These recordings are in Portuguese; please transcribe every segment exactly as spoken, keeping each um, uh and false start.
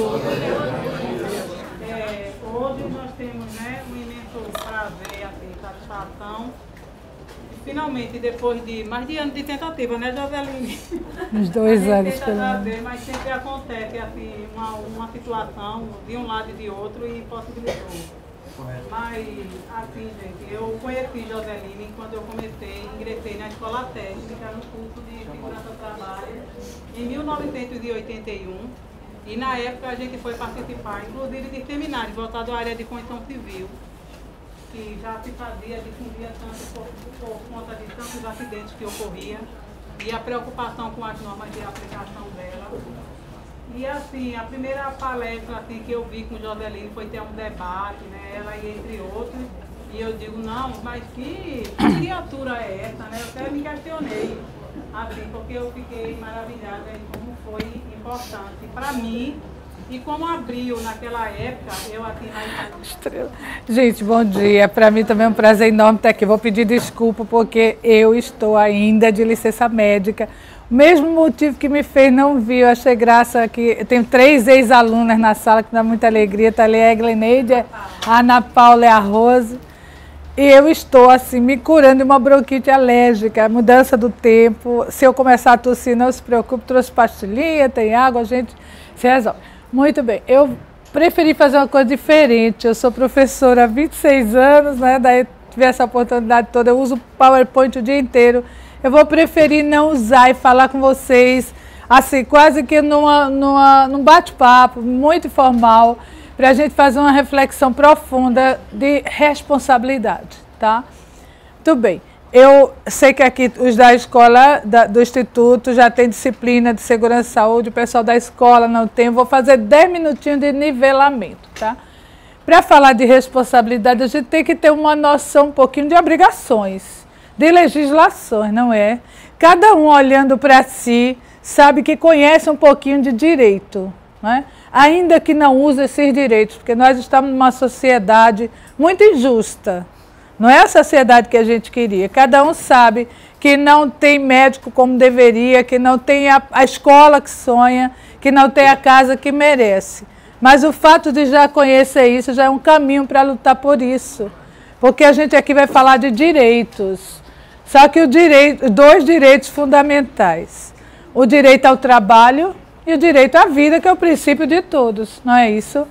todos. É, hoje nós temos, né, um imenso prazer, assim, satisfação. E, finalmente, depois de mais de anos de tentativa, né, Joseline? Uns dois anos, pelo menos. Mas sempre acontece, assim, uma, uma situação de um lado e de outro e possibilitou. Mas, assim, gente, eu conheci Joseline quando eu comecei, ingressei na escola técnica, no curso de segurança do trabalho, em mil novecentos e oitenta e um. E na época a gente foi participar, inclusive, de seminários voltados à área de construção civil, que já se fazia, difundia tanto por, por conta de tantos acidentes que ocorriam, e a preocupação com as normas de aplicação dela. E assim, a primeira palestra assim, que eu vi com Joseline foi ter um debate, né, ela e entre outros, e eu digo, não, mas que criatura é essa, né? Eu até me questionei, assim, porque eu fiquei maravilhada em como foi importante para mim e como abriu naquela época, eu assim, mais... Gente, bom dia. Para mim também é um prazer enorme estar aqui. Vou pedir desculpa porque eu estou ainda de licença médica. O mesmo motivo que me fez não vir, eu achei graça que eu tenho três ex-alunas na sala que dá muita alegria, tá ali a Egleneide, a Ana Paula e a Rose. E eu estou assim me curando de uma bronquite alérgica, mudança do tempo. Se eu começar a tossir, não se preocupe, trouxe pastilhinha, tem água, a gente se resolve. Muito bem, eu preferi fazer uma coisa diferente. Eu sou professora há vinte e seis anos, né? Daí tive essa oportunidade toda, eu uso o PowerPoint o dia inteiro. Eu vou preferir não usar e falar com vocês, assim, quase que numa, numa, num bate-papo muito informal, para a gente fazer uma reflexão profunda de responsabilidade, tá? Tudo bem. Eu sei que aqui os da escola, da, do Instituto, já tem disciplina de segurança e saúde, o pessoal da escola não tem. Eu vou fazer dez minutinhos de nivelamento, tá? Para falar de responsabilidade, a gente tem que ter uma noção um pouquinho de obrigações, de legislações, não é? Cada um olhando para si, sabe que conhece um pouquinho de direito, né? Ainda que não use esses direitos, porque nós estamos numa sociedade muito injusta. Não é a sociedade que a gente queria. Cada um sabe que não tem médico como deveria, que não tem a, a escola que sonha, que não tem a casa que merece. Mas o fato de já conhecer isso já é um caminho para lutar por isso. Porque a gente aqui vai falar de direitos. Só que o direito, dois direitos fundamentais. O direito ao trabalho e o direito à vida, que é o princípio de todos, não é isso?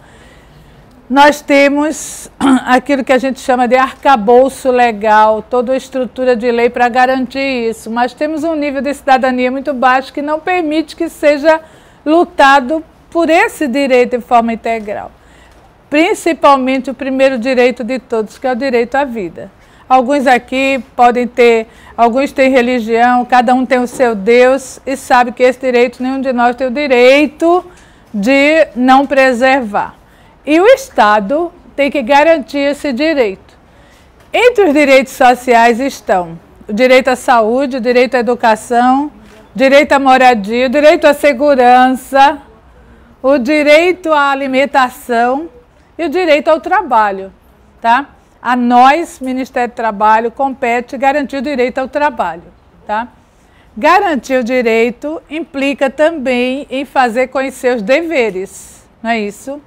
Nós temos aquilo que a gente chama de arcabouço legal, toda a estrutura de lei para garantir isso, mas temos um nível de cidadania muito baixo que não permite que seja lutado por esse direito de forma integral. Principalmente o primeiro direito de todos, que é o direito à vida. Alguns aqui podem ter, alguns têm religião, cada um tem o seu Deus e sabe que esse direito, nenhum de nós tem o direito de não preservar. E o Estado tem que garantir esse direito. Entre os direitos sociais estão o direito à saúde, o direito à educação, o direito à moradia, o direito à segurança, o direito à alimentação e o direito ao trabalho, tá? A nós, Ministério do Trabalho, compete garantir o direito ao trabalho, tá? Garantir o direito implica também em fazer conhecer os deveres, não é isso?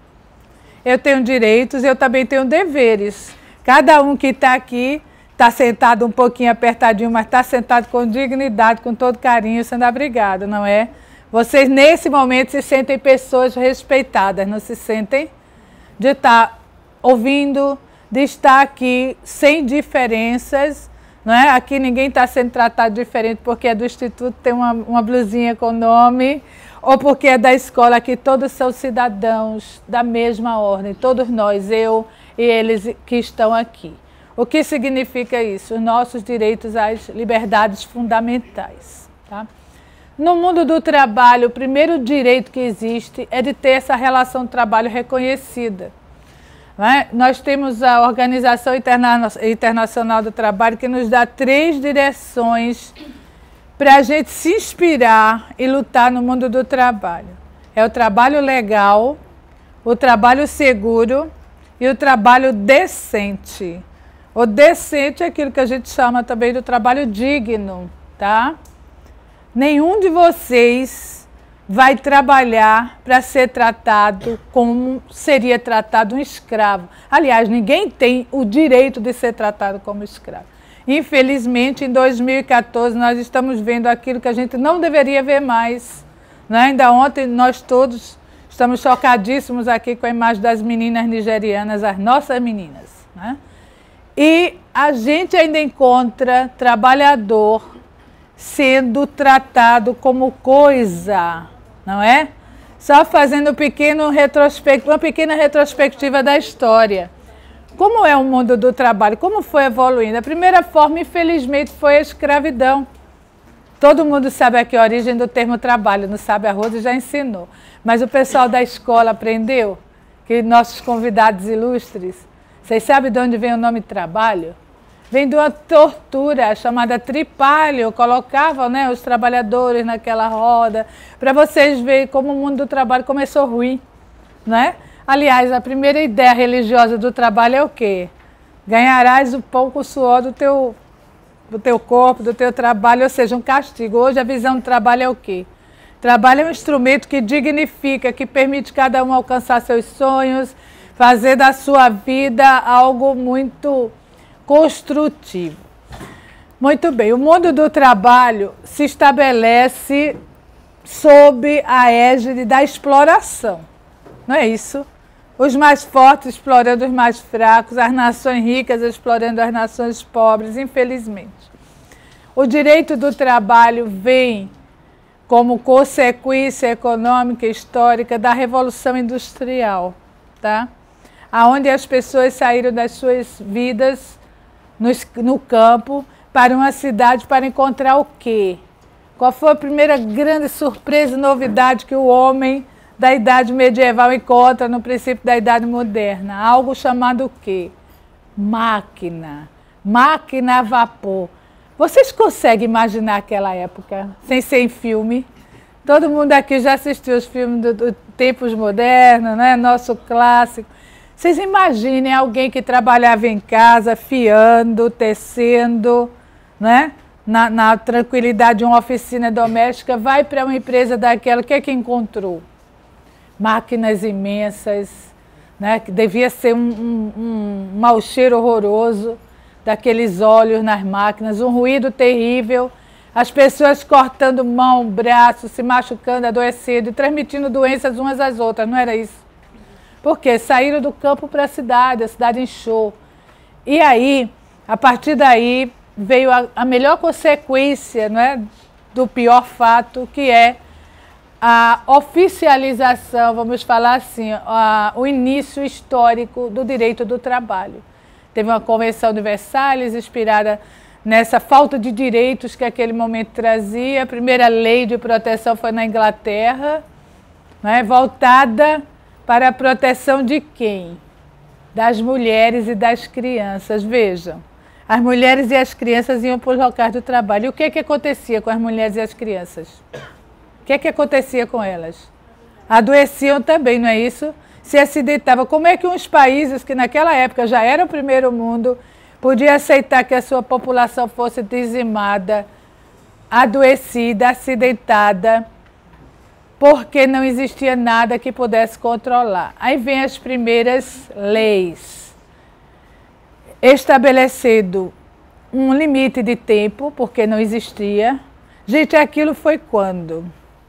Eu tenho direitos, eu também tenho deveres. Cada um que está aqui está sentado um pouquinho apertadinho, mas está sentado com dignidade, com todo carinho, sendo abrigado, não é? Vocês, nesse momento, se sentem pessoas respeitadas, não se sentem? De estar ouvindo, de estar aqui sem diferenças, não é? Aqui ninguém está sendo tratado diferente porque é do Instituto, tem uma, uma blusinha com nome, ou porque é da escola, aqui todos são cidadãos da mesma ordem, todos nós, eu e eles que estão aqui. O que significa isso? Os nossos direitos às liberdades fundamentais, tá? No mundo do trabalho, o primeiro direito que existe é de ter essa relação de trabalho reconhecida. Não é? Nós temos a Organização Interna- Internacional do Trabalho, que nos dá três direções para a gente se inspirar e lutar no mundo do trabalho. É o trabalho legal, o trabalho seguro e o trabalho decente. O decente é aquilo que a gente chama também do trabalho digno, tá? Nenhum de vocês vai trabalhar para ser tratado como seria tratado um escravo. Aliás, ninguém tem o direito de ser tratado como escravo. Infelizmente, em dois mil e quatorze, nós estamos vendo aquilo que a gente não deveria ver mais. Né? Ainda ontem, nós todos estamos chocadíssimos aqui com a imagem das meninas nigerianas, as nossas meninas. Né? E a gente ainda encontra trabalhador sendo tratado como coisa, não é? Só fazendo um pequeno retrospect... uma pequena retrospectiva da história. Como é o mundo do trabalho? Como foi evoluindo? A primeira forma, infelizmente, foi a escravidão. Todo mundo sabe aqui a origem do termo trabalho, não sabe? A Rose já ensinou. Mas o pessoal da escola aprendeu? Que nossos convidados ilustres, vocês sabem de onde vem o nome trabalho? Vem de uma tortura chamada tripalho, colocavam, né, os trabalhadores naquela roda, para vocês verem como o mundo do trabalho começou ruim, né? Aliás, a primeira ideia religiosa do trabalho é o quê? Ganharás o pão com o suor do teu, do teu corpo, do teu trabalho, ou seja, um castigo. Hoje a visão do trabalho é o quê? Trabalho é um instrumento que dignifica, que permite cada um alcançar seus sonhos, fazer da sua vida algo muito construtivo. Muito bem, o mundo do trabalho se estabelece sob a égide da exploração, não é isso? Os mais fortes explorando os mais fracos, as nações ricas explorando as nações pobres, infelizmente. O direito do trabalho vem como consequência econômica e histórica da Revolução Industrial, tá? Onde as pessoas saíram das suas vidas no, no campo para uma cidade para encontrar o quê? Qual foi a primeira grande surpresa e novidade que o homem da Idade Medieval encontra no princípio da Idade Moderna? Algo chamado o quê? Máquina. Máquina a vapor. Vocês conseguem imaginar aquela época, sem ser em filme? Todo mundo aqui já assistiu os filmes dos do tempos modernos, né? Nosso clássico. Vocês imaginem alguém que trabalhava em casa, fiando, tecendo, né? na, na tranquilidade de uma oficina doméstica, vai para uma empresa daquela, o que é que encontrou? Máquinas imensas, né? Que devia ser um, um, um mau cheiro horroroso daqueles óleos nas máquinas, um ruído terrível, as pessoas cortando mão, braço, se machucando, adoecendo e transmitindo doenças umas às outras, não era isso? Porque saíram do campo para a cidade, a cidade inchou. E aí, a partir daí, veio a, a melhor consequência, não é, do pior fato, que é a oficialização, vamos falar assim, a, o início histórico do direito do trabalho. Teve uma Convenção de Versalhes inspirada nessa falta de direitos que aquele momento trazia. A primeira lei de proteção foi na Inglaterra, né, voltada para a proteção de quem? Das mulheres e das crianças. Vejam, as mulheres e as crianças iam para os locais do trabalho. E o que, que acontecia com as mulheres e as crianças? O que, que acontecia com elas? Adoeciam também, não é isso? Se acidentavam. Como é que uns países que naquela época já eram o primeiro mundo podiam aceitar que a sua população fosse dizimada, adoecida, acidentada, porque não existia nada que pudesse controlar? Aí vem as primeiras leis, estabelecendo um limite de tempo, porque não existia. Gente, aquilo foi quando?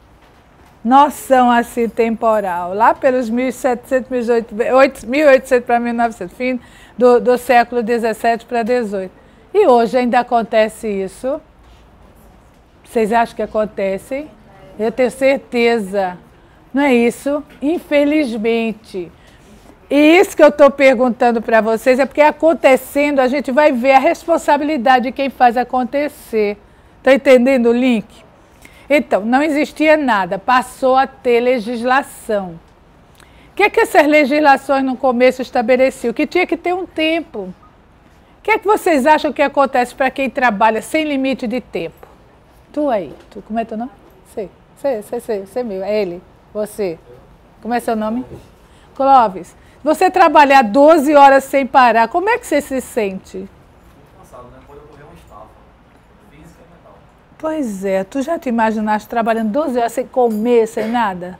Noção assim temporal, lá pelos mil e setecentos, mil e oitocentos para mil e novecentos, fim do, do século dezessete para dezoito. E hoje ainda acontece isso? Vocês acham que acontece? Eu tenho certeza. Não é isso? Infelizmente. E isso que eu estou perguntando para vocês é porque acontecendo a gente vai ver a responsabilidade de quem faz acontecer. Está entendendo o link? Então, não existia nada, passou a ter legislação. O que é que essas legislações no começo estabeleciam? Que tinha que ter um tempo. O que é que vocês acham que acontece para quem trabalha sem limite de tempo? Tu aí, tu, como é teu nome? Sei, sei, sei, sei, sei meu, é ele, você. Como é seu nome? Clóvis. Você trabalhar doze horas sem parar, como é que você se sente? Pois é, tu já te imaginaste trabalhando doze horas sem comer, sem nada?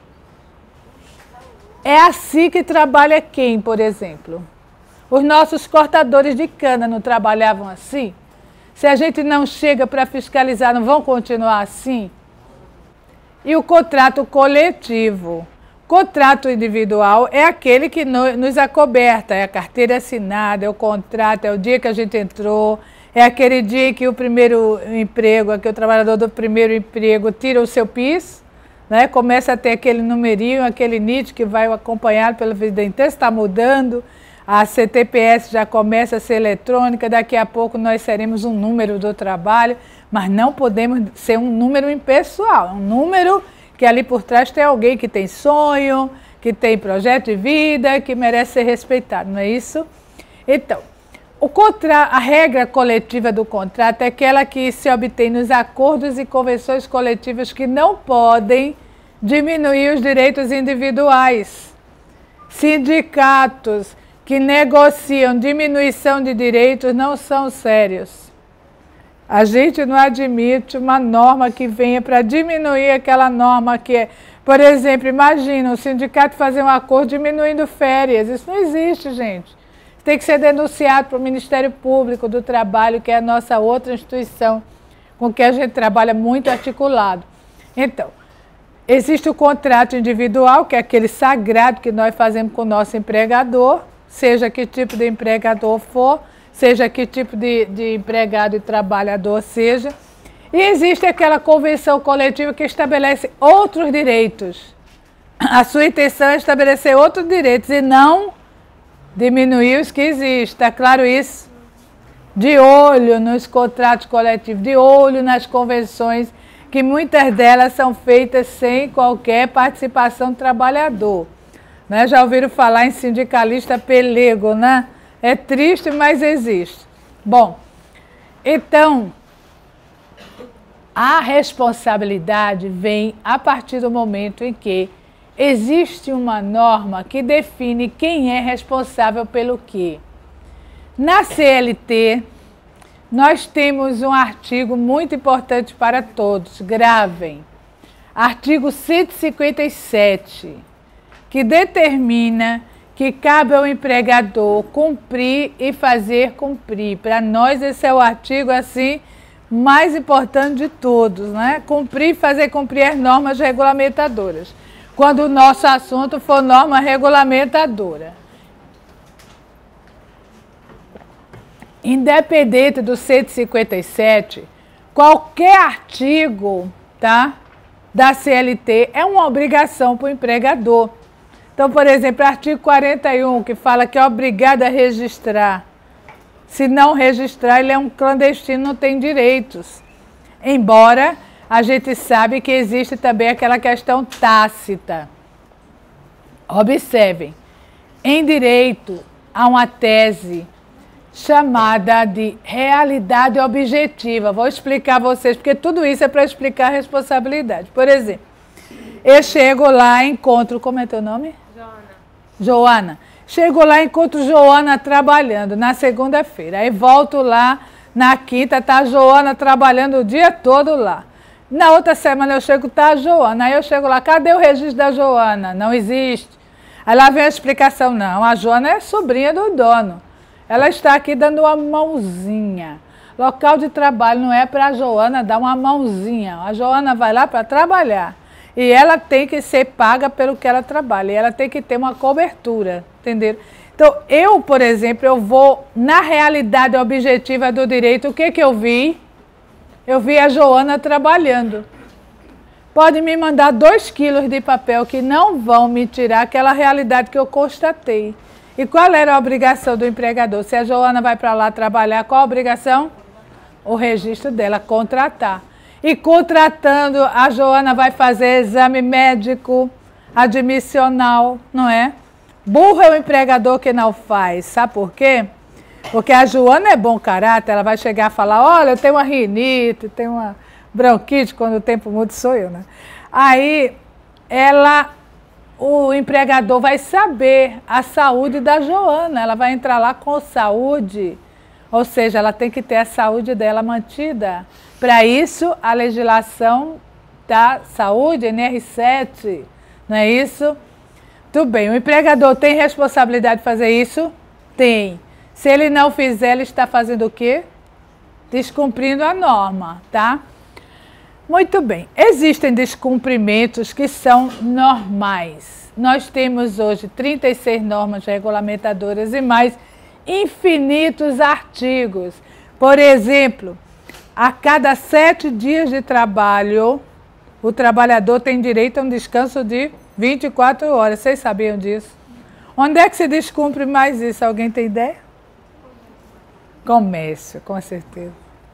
É assim que trabalha quem, por exemplo? Os nossos cortadores de cana não trabalhavam assim? Se a gente não chega para fiscalizar, não vão continuar assim? E o contrato coletivo? Contrato individual é aquele que nos acoberta, é a carteira assinada, é o contrato, é o dia que a gente entrou, é aquele dia que o primeiro emprego, aquele o trabalhador do primeiro emprego tira o seu P I S, né? Começa a ter aquele numerinho, aquele N I T que vai acompanhado pela vida inteira, está mudando, a C T P S já começa a ser eletrônica, daqui a pouco nós seremos um número do trabalho, mas não podemos ser um número impessoal, um número que ali por trás tem alguém que tem sonho, que tem projeto de vida, que merece ser respeitado, não é isso? Então, o contra... a regra coletiva do contrato é aquela que se obtém nos acordos e convenções coletivas que não podem diminuir os direitos individuais. Sindicatos que negociam diminuição de direitos não são sérios. A gente não admite uma norma que venha para diminuir aquela norma que é... Por exemplo, imagina o sindicato fazer um acordo diminuindo férias. Isso não existe, gente. Isso tem que ser denunciado para o Ministério Público do Trabalho, que é a nossa outra instituição com que a gente trabalha muito articulado. Então, existe o contrato individual, que é aquele sagrado que nós fazemos com o nosso empregador, seja que tipo de empregador for, seja que tipo de, de empregado e trabalhador seja. E existe aquela convenção coletiva que estabelece outros direitos. A sua intenção é estabelecer outros direitos e não diminuir os que existem. Está claro isso? De olho nos contratos coletivos, de olho nas convenções, que muitas delas são feitas sem qualquer participação do trabalhador. Né? Já ouviram falar em sindicalista pelego, né? É triste, mas existe. Bom, então, a responsabilidade vem a partir do momento em que existe uma norma que define quem é responsável pelo quê. Na C L T, nós temos um artigo muito importante para todos, gravem. Artigo cento e cinquenta e sete, que determina que cabe ao empregador cumprir e fazer cumprir. Para nós esse é o artigo assim mais importante de todos, né? Cumprir e fazer cumprir as normas regulamentadoras. Quando o nosso assunto for norma regulamentadora. Independente do cento e cinquenta e sete, qualquer artigo, tá, da C L T é uma obrigação para o empregador. Então, por exemplo, artigo quarenta e um, que fala que é obrigado a registrar. Se não registrar, ele é um clandestino, não tem direitos. Embora a gente sabe que existe também aquela questão tácita. Observem, em direito há uma tese chamada de realidade objetiva. Vou explicar a vocês, porque tudo isso é para explicar a responsabilidade. Por exemplo, eu chego lá, encontro... Como é teu nome? Joana. Chego lá, encontro Joana trabalhando na segunda-feira. Aí volto lá na quinta, tá a Joana trabalhando o dia todo lá. Na outra semana eu chego, tá a Joana. Aí eu chego lá, cadê o registro da Joana? Não existe. Aí lá vem a explicação, não, a Joana é sobrinha do dono. Ela está aqui dando uma mãozinha. Local de trabalho não é para a Joana dar uma mãozinha. A Joana vai lá para trabalhar. E ela tem que ser paga pelo que ela trabalha. E ela tem que ter uma cobertura, entenderam? Então, eu, por exemplo, eu vou na realidade objetiva do direito. O que que eu vi? Eu vi a Joana trabalhando. Pode me mandar dois quilos de papel que não vão me tirar aquela realidade que eu constatei. E qual era a obrigação do empregador? Se a Joana vai para lá trabalhar, qual a obrigação? O registro dela, contratar. E contratando, a Joana vai fazer exame médico, admissional, não é? Burro é o empregador que não faz. Sabe por quê? Porque a Joana é bom caráter, ela vai chegar e falar, olha, eu tenho uma rinite, tenho uma bronquite, quando o tempo muda sou eu, né? Aí, ela, o empregador vai saber a saúde da Joana, ela vai entrar lá com saúde. Ou seja, ela tem que ter a saúde dela mantida. Para isso, a legislação da saúde, N R sete, não é isso? Tudo bem, o empregador tem responsabilidade de fazer isso? Tem. Se ele não fizer, ele está fazendo o quê? Descumprindo a norma, tá? Muito bem. Existem descumprimentos que são normais. Nós temos hoje trinta e seis normas regulamentadoras e mais infinitos artigos. Por exemplo, a cada sete dias de trabalho, o trabalhador tem direito a um descanso de vinte e quatro horas. Vocês sabiam disso? Onde é que se descumpre mais isso? Alguém tem ideia? Comércio, com certeza.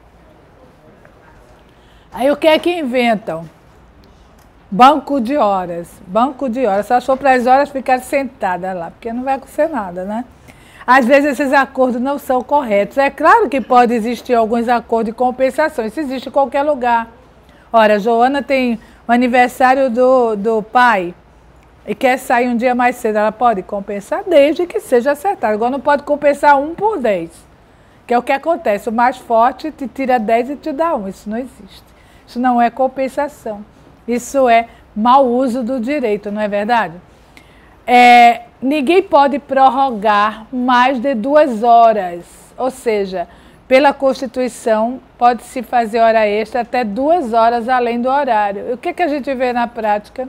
Aí o que é que inventam? Banco de horas. Banco de horas. Só for para as horas ficar sentada lá, porque não vai acontecer nada, né? Às vezes esses acordos não são corretos. É claro que pode existir alguns acordos de compensação. Isso existe em qualquer lugar. Ora, a Joana tem o aniversário do, do pai e quer sair um dia mais cedo. Ela pode compensar desde que seja acertado. Agora não pode compensar um por dez. Que é o que acontece. O mais forte te tira dez e te dá um. Isso não existe. Isso não é compensação. Isso é mau uso do direito, não é verdade? É, ninguém pode prorrogar mais de duas horas. Ou seja, pela Constituição, pode-se fazer hora extra até duas horas além do horário. E o que, que a gente vê na prática?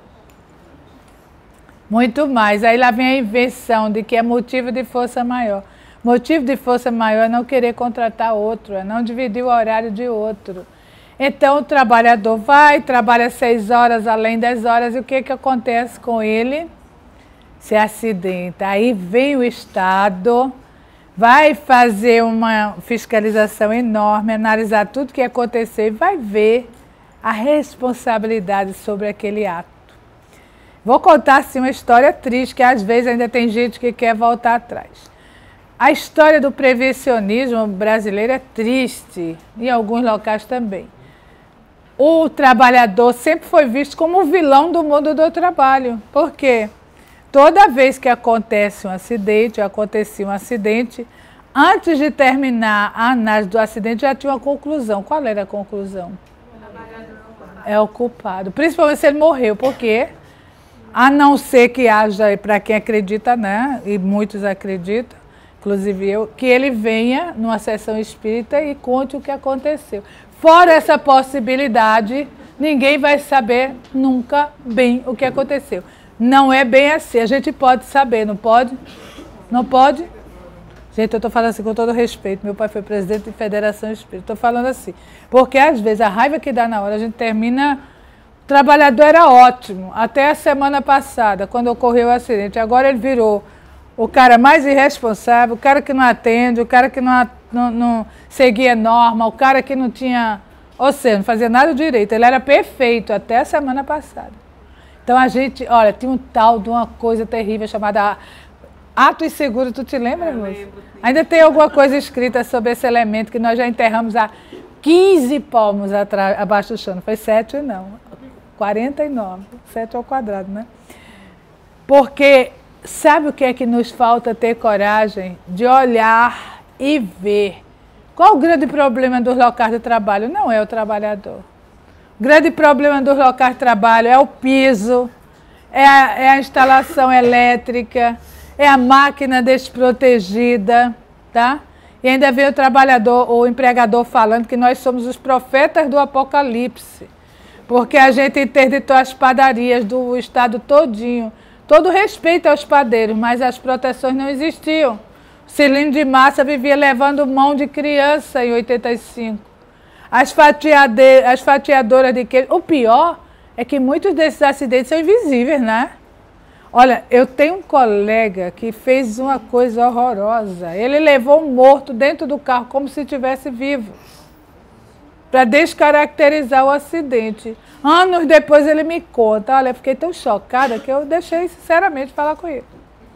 Muito mais. Aí lá vem a invenção de que é motivo de força maior. Motivo de força maior é não querer contratar outro, é não dividir o horário de outro. Então o trabalhador vai, trabalha seis horas além das horas, e o que, que acontece com ele? Se acidenta. Aí vem o Estado, vai fazer uma fiscalização enorme, analisar tudo o que aconteceu e vai ver a responsabilidade sobre aquele ato. Vou contar assim, uma história triste, que às vezes ainda tem gente que quer voltar atrás. A história do prevencionismo brasileiro é triste, em alguns locais também. O trabalhador sempre foi visto como o vilão do mundo do trabalho. Por quê? Toda vez que acontece um acidente, ou acontecia um acidente, antes de terminar a análise do acidente já tinha uma conclusão. Qual era a conclusão? É o culpado. Principalmente se ele morreu. Por quê? A não ser que haja, para quem acredita, né? E muitos acreditam, inclusive eu, que ele venha numa sessão espírita e conte o que aconteceu. Fora essa possibilidade, ninguém vai saber nunca bem o que aconteceu. Não é bem assim. A gente pode saber, não pode? Não pode? Gente, eu estou falando assim com todo respeito. Meu pai foi presidente de Federação Espírita. Estou falando assim. Porque às vezes a raiva que dá na hora, a gente termina... O trabalhador era ótimo, até a semana passada, quando ocorreu o acidente. Agora ele virou o cara mais irresponsável, o cara que não atende, o cara que não, não, não seguia norma, o cara que não tinha... Ou seja, não fazia nada direito. Ele era perfeito até a semana passada. Então a gente, olha, tinha um tal de uma coisa terrível chamada ato inseguro. Tu te lembra, moça? Ainda tem alguma coisa escrita sobre esse elemento que nós já enterramos há quinze palmos atrás, abaixo do chão. Não foi sete, não. quarenta e nove. sete ao quadrado, né? Porque sabe o que é que nos falta ter coragem de olhar e ver? Qual o grande problema dos locais de trabalho? Não é o trabalhador. O grande problema dos locais de trabalho é o piso, é a, é a instalação elétrica, é a máquina desprotegida, tá? E ainda vem o trabalhador ou o empregador falando que nós somos os profetas do apocalipse, porque a gente interditou as padarias do estado todinho. Todo respeito aos padeiros, mas as proteções não existiam. O cilindro de massa vivia levando mão de criança em oitenta e cinco. As, as fatiadoras de queijo. O pior é que muitos desses acidentes são invisíveis, né? Olha, eu tenho um colega que fez uma coisa horrorosa. Ele levou um morto dentro do carro como se estivesse vivo, para descaracterizar o acidente. Anos depois ele me conta. Olha, eu fiquei tão chocada que eu deixei sinceramente falar com ele.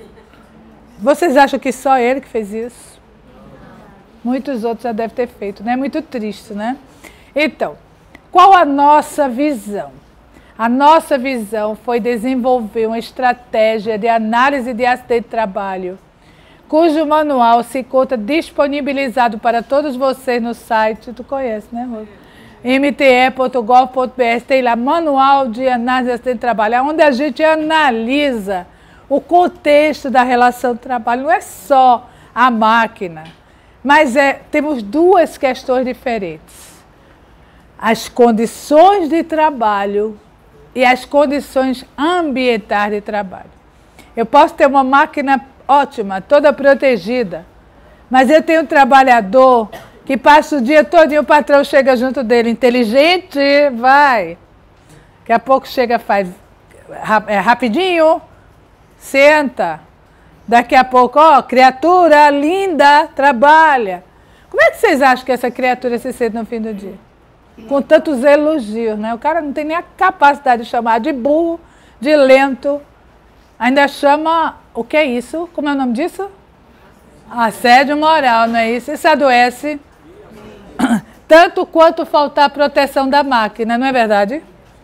Vocês acham que só ele que fez isso? Muitos outros já devem ter feito, né? Muito triste, né? Então, qual a nossa visão? A nossa visão foi desenvolver uma estratégia de análise de acidente de trabalho cujo manual se encontra disponibilizado para todos vocês no site. Tu conhece, né, Rose? m t e ponto gov ponto b r. Tem lá Manual de Análise de Trabalho, onde a gente analisa o contexto da relação de trabalho. Não é só a máquina, mas é, temos duas questões diferentes. As condições de trabalho e as condições ambientais de trabalho. Eu posso ter uma máquina ótima, toda protegida, mas eu tenho um trabalhador que passa o dia todo e o patrão chega junto dele, inteligente, vai. Daqui a pouco chega, faz é, rapidinho, senta. Daqui a pouco, ó, criatura linda, trabalha. Como é que vocês acham que essa criatura se sente no fim do dia? Com tantos elogios, né? O cara não tem nem a capacidade de chamar de burro, de lento. Ainda chama, o que é isso? Como é o nome disso? Assédio moral, não é isso? Isso adoece tanto quanto faltar a proteção da máquina, não é verdade?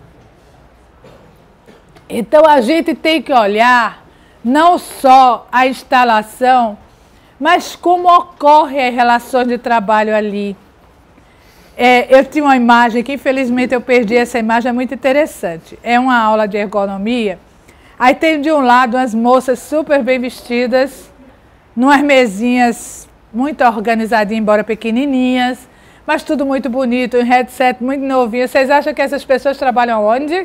Então a gente tem que olhar não só a instalação, mas como ocorrem as relações de trabalho ali. É, eu tinha uma imagem que infelizmente eu perdi essa imagem, é muito interessante. É uma aula de ergonomia. Aí tem de um lado umas moças super bem vestidas, numas mesinhas muito organizadinhas, embora pequenininhas, mas tudo muito bonito, um headset muito novinho. Vocês acham que essas pessoas trabalham onde?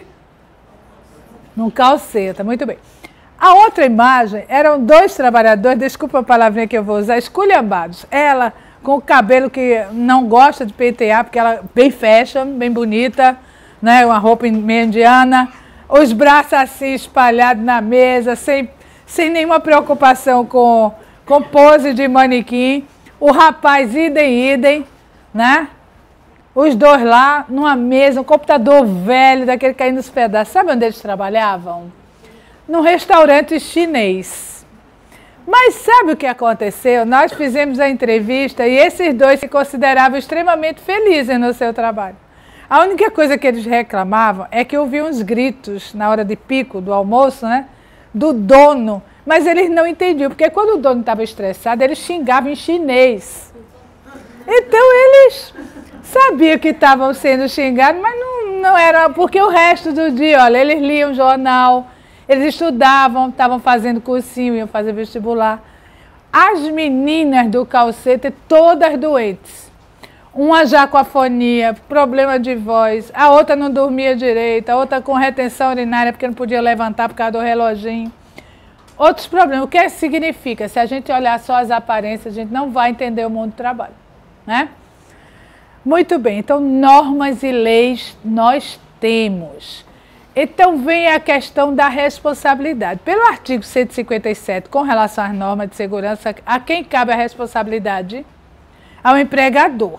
Num calceta, muito bem. A outra imagem eram dois trabalhadores, desculpa a palavrinha que eu vou usar, esculhambados. Ela com o cabelo que não gosta de pentear, porque ela é bem fashion, bem bonita, né? Uma roupa meio indiana, os braços assim espalhados na mesa, sem, sem nenhuma preocupação com, com pose de manequim. O rapaz idem, idem, né? Os dois lá, numa mesa, um computador velho, daquele caindo nos pedaços. Sabe onde eles trabalhavam? Num restaurante chinês. Mas sabe o que aconteceu? Nós fizemos a entrevista e esses dois se consideravam extremamente felizes no seu trabalho. A única coisa que eles reclamavam é que ouviam uns gritos na hora de pico do almoço, né? Do dono. Mas eles não entendiam, porque quando o dono estava estressado, eles xingavam em chinês. Então eles sabiam que estavam sendo xingados, mas não, não era, porque o resto do dia, olha, eles liam jornal, eles estudavam, estavam fazendo cursinho, iam fazer vestibular. As meninas do calcete, todas doentes. Uma já com afonia, problema de voz, a outra não dormia direito, a outra com retenção urinária porque não podia levantar por causa do reloginho. Outros problemas. O que significa? Se a gente olhar só as aparências, a gente não vai entender o mundo do trabalho, né? Muito bem, então normas e leis nós temos. Então vem a questão da responsabilidade. Pelo artigo cento e cinquenta e sete, com relação às normas de segurança, a quem cabe a responsabilidade? Ao empregador.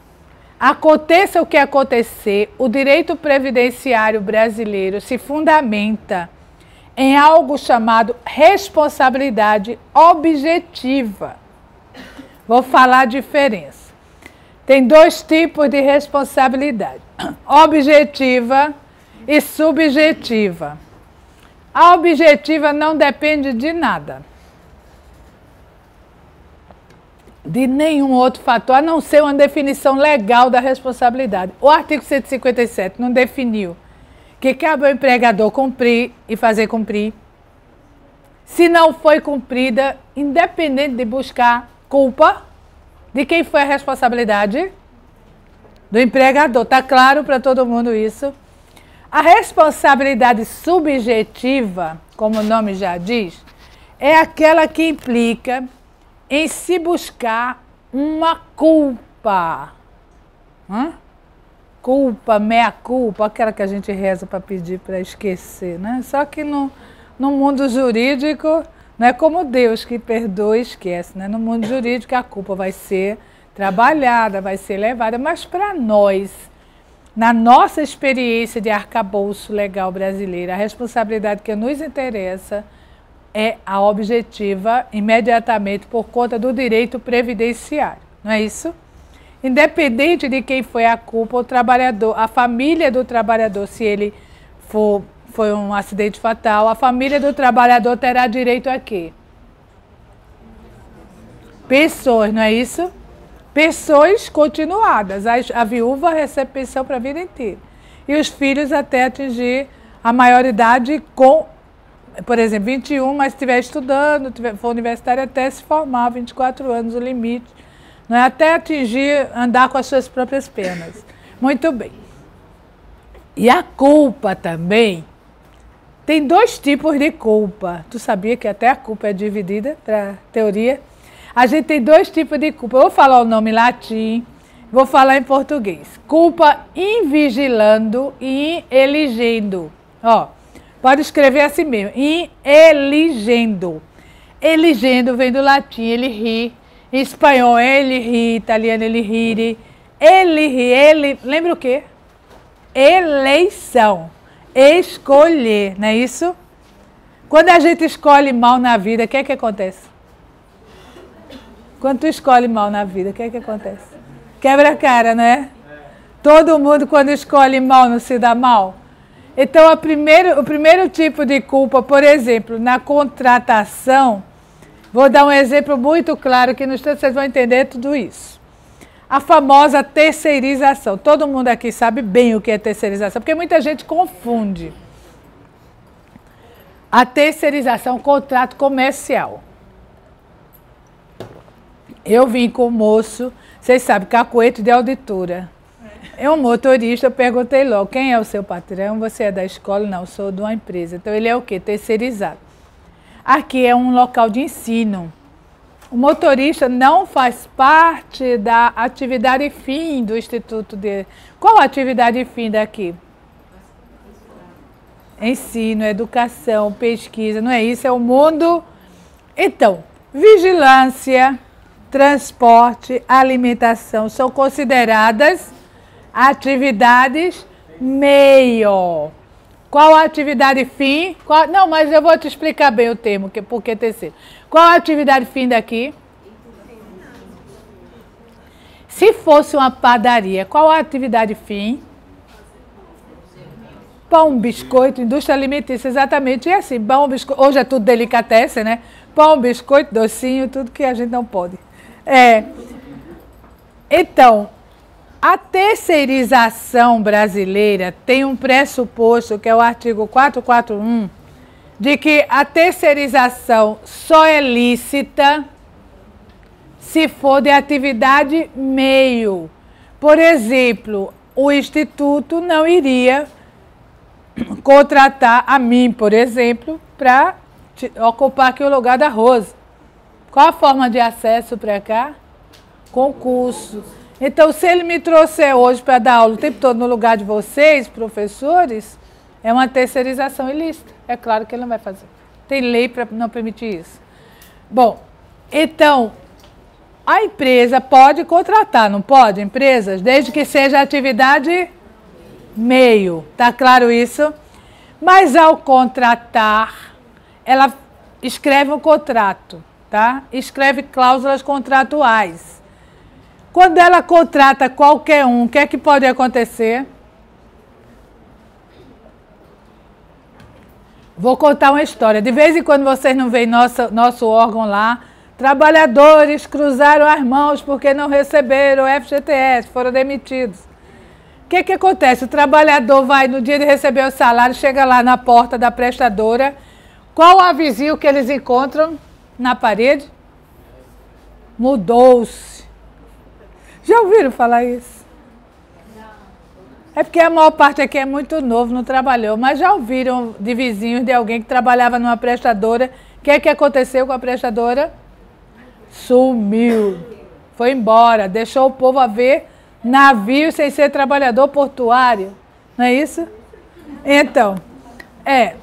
Aconteça o que acontecer, o direito previdenciário brasileiro se fundamenta em algo chamado responsabilidade objetiva. Vou falar a diferença. Tem dois tipos de responsabilidade, objetiva e subjetiva. A objetiva não depende de nada, de nenhum outro fator, a não ser uma definição legal da responsabilidade. O artigo cento e cinquenta e sete não definiu que cabe ao empregador cumprir e fazer cumprir. Se não foi cumprida, independente de buscar culpa, de quem foi a responsabilidade? Do empregador. Está claro para todo mundo isso? A responsabilidade subjetiva, como o nome já diz, é aquela que implica em se buscar uma culpa. Hã? Culpa, meia-culpa, aquela que a gente reza para pedir para esquecer, né? Só que no, no mundo jurídico, não é como Deus que perdoa e esquece, né? No mundo jurídico a culpa vai ser trabalhada, vai ser levada, mas para nós, na nossa experiência de arcabouço legal brasileiro, a responsabilidade que nos interessa é a objetiva imediatamente por conta do direito previdenciário, não é isso? Independente de quem foi a culpa, o trabalhador, a família do trabalhador, se ele for, foi um acidente fatal, a família do trabalhador terá direito a quê? Pensões, não é isso? Pensões continuadas. A, a viúva recebe pensão para a vida inteira. E os filhos até atingir a maioridade com, por exemplo, vinte e um, mas estiver estudando, tiver, for universitário até se formar, vinte e quatro anos o limite. Não é? Até atingir, andar com as suas próprias pernas. Muito bem. E a culpa também, tem dois tipos de culpa. Tu sabia que até a culpa é dividida para teoria? A gente tem dois tipos de culpa. Eu vou falar o nome em latim, vou falar em português. Culpa invigilando e eligendo. Ó, pode escrever assim mesmo. In eligendo. Eligendo vem do latim, ele ri. Em espanhol, ele ri. Italiano, ele rire. Ele ri, ele... Lembra o quê? Eleição. Escolher, não é isso? Quando a gente escolhe mal na vida, o que é que acontece? Quando tu escolhe mal na vida, o que é que acontece? Quebra a cara, não é? Todo mundo, quando escolhe mal, não se dá mal. Então, a primeiro, o primeiro tipo de culpa, por exemplo, na contratação, vou dar um exemplo muito claro que no instante vocês vão entender tudo isso. A famosa terceirização. Todo mundo aqui sabe bem o que é terceirização, porque muita gente confunde. A terceirização, contrato comercial. Eu vim com o moço, vocês sabem, cacuete de auditora. É um motorista, eu perguntei logo, quem é o seu patrão? Você é da escola? Não, sou de uma empresa. Então ele é o quê? Terceirizado. Aqui é um local de ensino. O motorista não faz parte da atividade fim do Instituto de... Qual a atividade fim daqui? Ensino, educação, pesquisa, não é isso? É o mundo... Então, vigilância, transporte, alimentação são consideradas atividades meio. Qual a atividade fim? Qual... Não, mas eu vou te explicar bem o termo, que, porque terceiro. Qual a atividade fim daqui? Se fosse uma padaria, qual a atividade fim? Pão, biscoito, indústria alimentícia, exatamente. E assim, pão, biscoito, hoje é tudo delicatessen, né? Pão, biscoito, docinho, tudo que a gente não pode. É. Então, a terceirização brasileira tem um pressuposto, que é o artigo quatrocentos e quarenta e um, de que a terceirização só é lícita se for de atividade meio. Por exemplo, o Instituto não iria contratar a mim, por exemplo, para ocupar aqui o lugar da Rosa. Qual a forma de acesso para cá? Concurso. Então, se ele me trouxer hoje para dar aula o tempo todo no lugar de vocês, professores, é uma terceirização ilícita. É claro que ele não vai fazer. Tem lei para não permitir isso. Bom, então, a empresa pode contratar, não pode, empresas? Desde que seja atividade meio. Tá claro isso? Mas ao contratar, ela escreve um contrato, tá? Escreve cláusulas contratuais. Quando ela contrata qualquer um, o que é que pode acontecer? Vou contar uma história. De vez em quando vocês não veem nosso, nosso órgão lá, trabalhadores cruzaram as mãos porque não receberam o F G T S, foram demitidos. O que, que acontece? O trabalhador vai, no dia de receber o salário, chega lá na porta da prestadora. Qual o avisinho que eles encontram na parede? Mudou-se. Já ouviram falar isso? É porque a maior parte aqui é muito novo, não trabalhou, mas já ouviram de vizinhos de alguém que trabalhava numa prestadora. O que é que aconteceu com a prestadora? Sumiu. Foi embora, deixou o povo a ver navio sem ser trabalhador portuário. Não é isso? Então, é.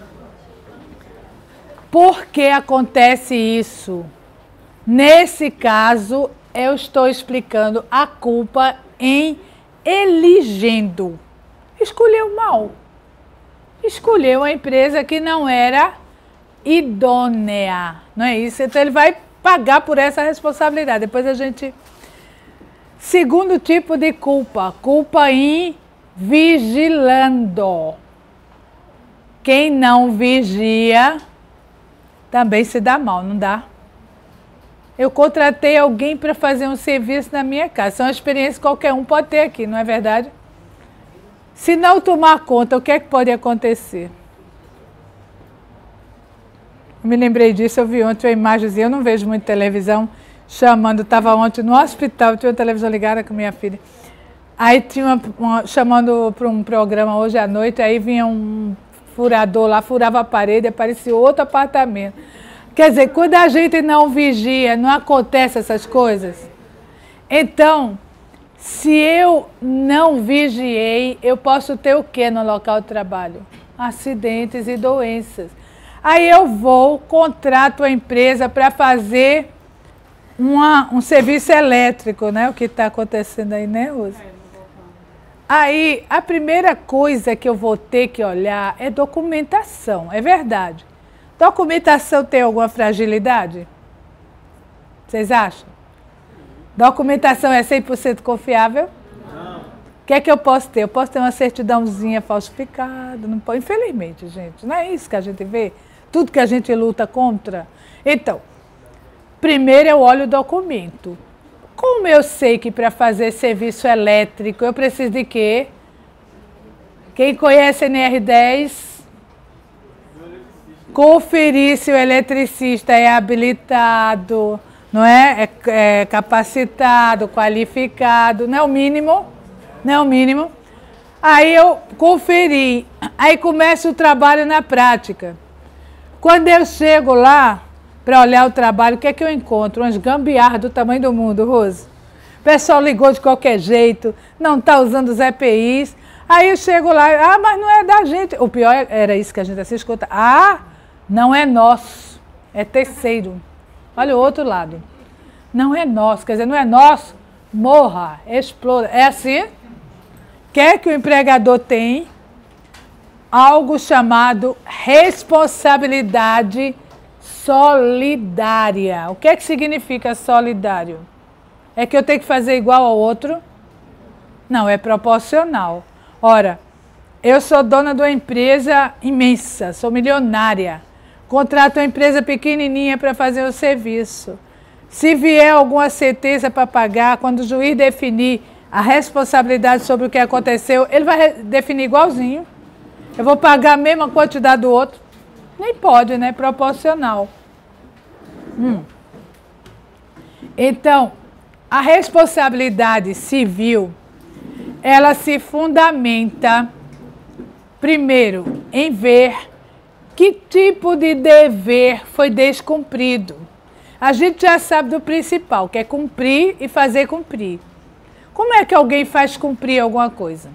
Por que acontece isso? Nesse caso, eu estou explicando a culpa em eligendo. Escolheu mal. Escolheu uma empresa que não era idônea. Não é isso? Então ele vai pagar por essa responsabilidade. Depois a gente... Segundo tipo de culpa. Culpa em vigilando. Quem não vigia também se dá mal, não dá? Eu contratei alguém para fazer um serviço na minha casa. Isso é uma experiência que qualquer um pode ter aqui, não é verdade? Se não tomar conta, o que é que pode acontecer? Eu me lembrei disso, eu vi ontem uma imagenzinha, eu não vejo muito televisão, chamando, estava ontem no hospital, tinha uma televisão ligada com minha filha. Aí tinha uma, uma chamando para um programa hoje à noite, aí vinha um furador lá, furava a parede, aparecia outro apartamento. Quer dizer, quando a gente não vigia, não acontece essas coisas. Então, se eu não vigiei, eu posso ter o quê no local de trabalho? Acidentes e doenças. Aí eu vou, contrato a empresa para fazer uma, um serviço elétrico, né? O que está acontecendo aí, né, Rosa? Aí, a primeira coisa que eu vou ter que olhar é documentação, é verdade. Documentação tem alguma fragilidade? Vocês acham? Documentação é cem por cento confiável? Não. O que é que eu posso ter? Eu posso ter uma certidãozinha falsificada, não pode, infelizmente, gente. Não é isso que a gente vê? Tudo que a gente luta contra? Então, primeiro eu olho o documento. Como eu sei que para fazer serviço elétrico eu preciso de quê? Quem conhece N R dez? Conferir se o eletricista é habilitado, não é? É, é capacitado, qualificado, não é o mínimo? Não é o mínimo? Aí eu conferi, aí começa o trabalho na prática. Quando eu chego lá para olhar o trabalho, o que é que eu encontro? Umas gambiarras do tamanho do mundo, Rose. O pessoal ligou de qualquer jeito, não está usando os E P Is. Aí eu chego lá, ah, mas não é da gente. O pior era isso que a gente assim escuta. Ah, não é nosso, é terceiro. Olha o outro lado. Não é nosso, quer dizer, não é nosso, morra, exploda. É assim? Quer que o empregador tenha algo chamado responsabilidade solidária. O que é que significa solidário? É que eu tenho que fazer igual ao outro? Não, é proporcional. Ora, eu sou dona de uma empresa imensa, sou milionária. Contrato uma empresa pequenininha para fazer o serviço. Se vier alguma sentença para pagar, quando o juiz definir a responsabilidade sobre o que aconteceu, ele vai definir igualzinho. Eu vou pagar a mesma quantidade do outro? Nem pode, né? Proporcional. Hum. Então, a responsabilidade civil, ela se fundamenta, primeiro, em ver que tipo de dever foi descumprido. A gente já sabe do principal, que é cumprir e fazer cumprir. Como é que alguém faz cumprir alguma coisa?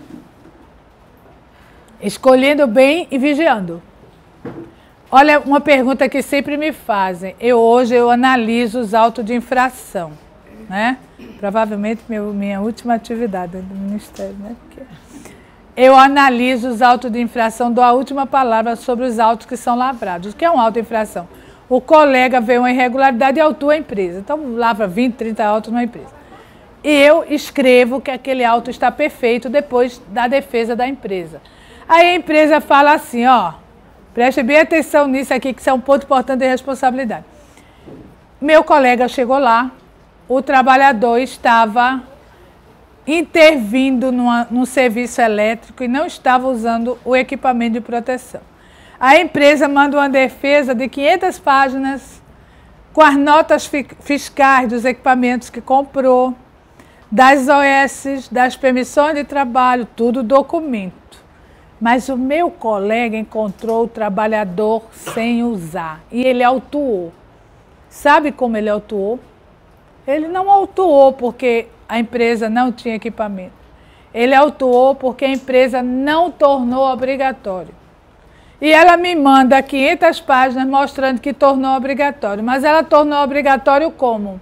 Escolhendo bem e vigiando. Olha, uma pergunta que sempre me fazem. Eu hoje eu analiso os autos de infração, né? Provavelmente meu, minha última atividade do Ministério, né? Porque eu analiso os autos de infração, dou a última palavra sobre os autos que são lavrados. O que é um auto de infração? O colega vê uma irregularidade e autua a empresa. Então, lavra vinte, trinta autos numa empresa. E eu escrevo que aquele auto está perfeito depois da defesa da empresa. Aí a empresa fala assim, ó, preste bem atenção nisso aqui, que isso é um ponto importante de responsabilidade. Meu colega chegou lá, o trabalhador estava intervindo numa, num serviço elétrico e não estava usando o equipamento de proteção. A empresa manda uma defesa de quinhentas páginas com as notas fiscais dos equipamentos que comprou, das O S, das permissões de trabalho, tudo documento. Mas o meu colega encontrou o trabalhador sem usar e ele autuou. Sabe como ele autuou? Ele não autuou porque a empresa não tinha equipamento. Ele autuou porque a empresa não tornou obrigatório. E ela me manda quinhentas páginas mostrando que tornou obrigatório. Mas ela tornou obrigatório como?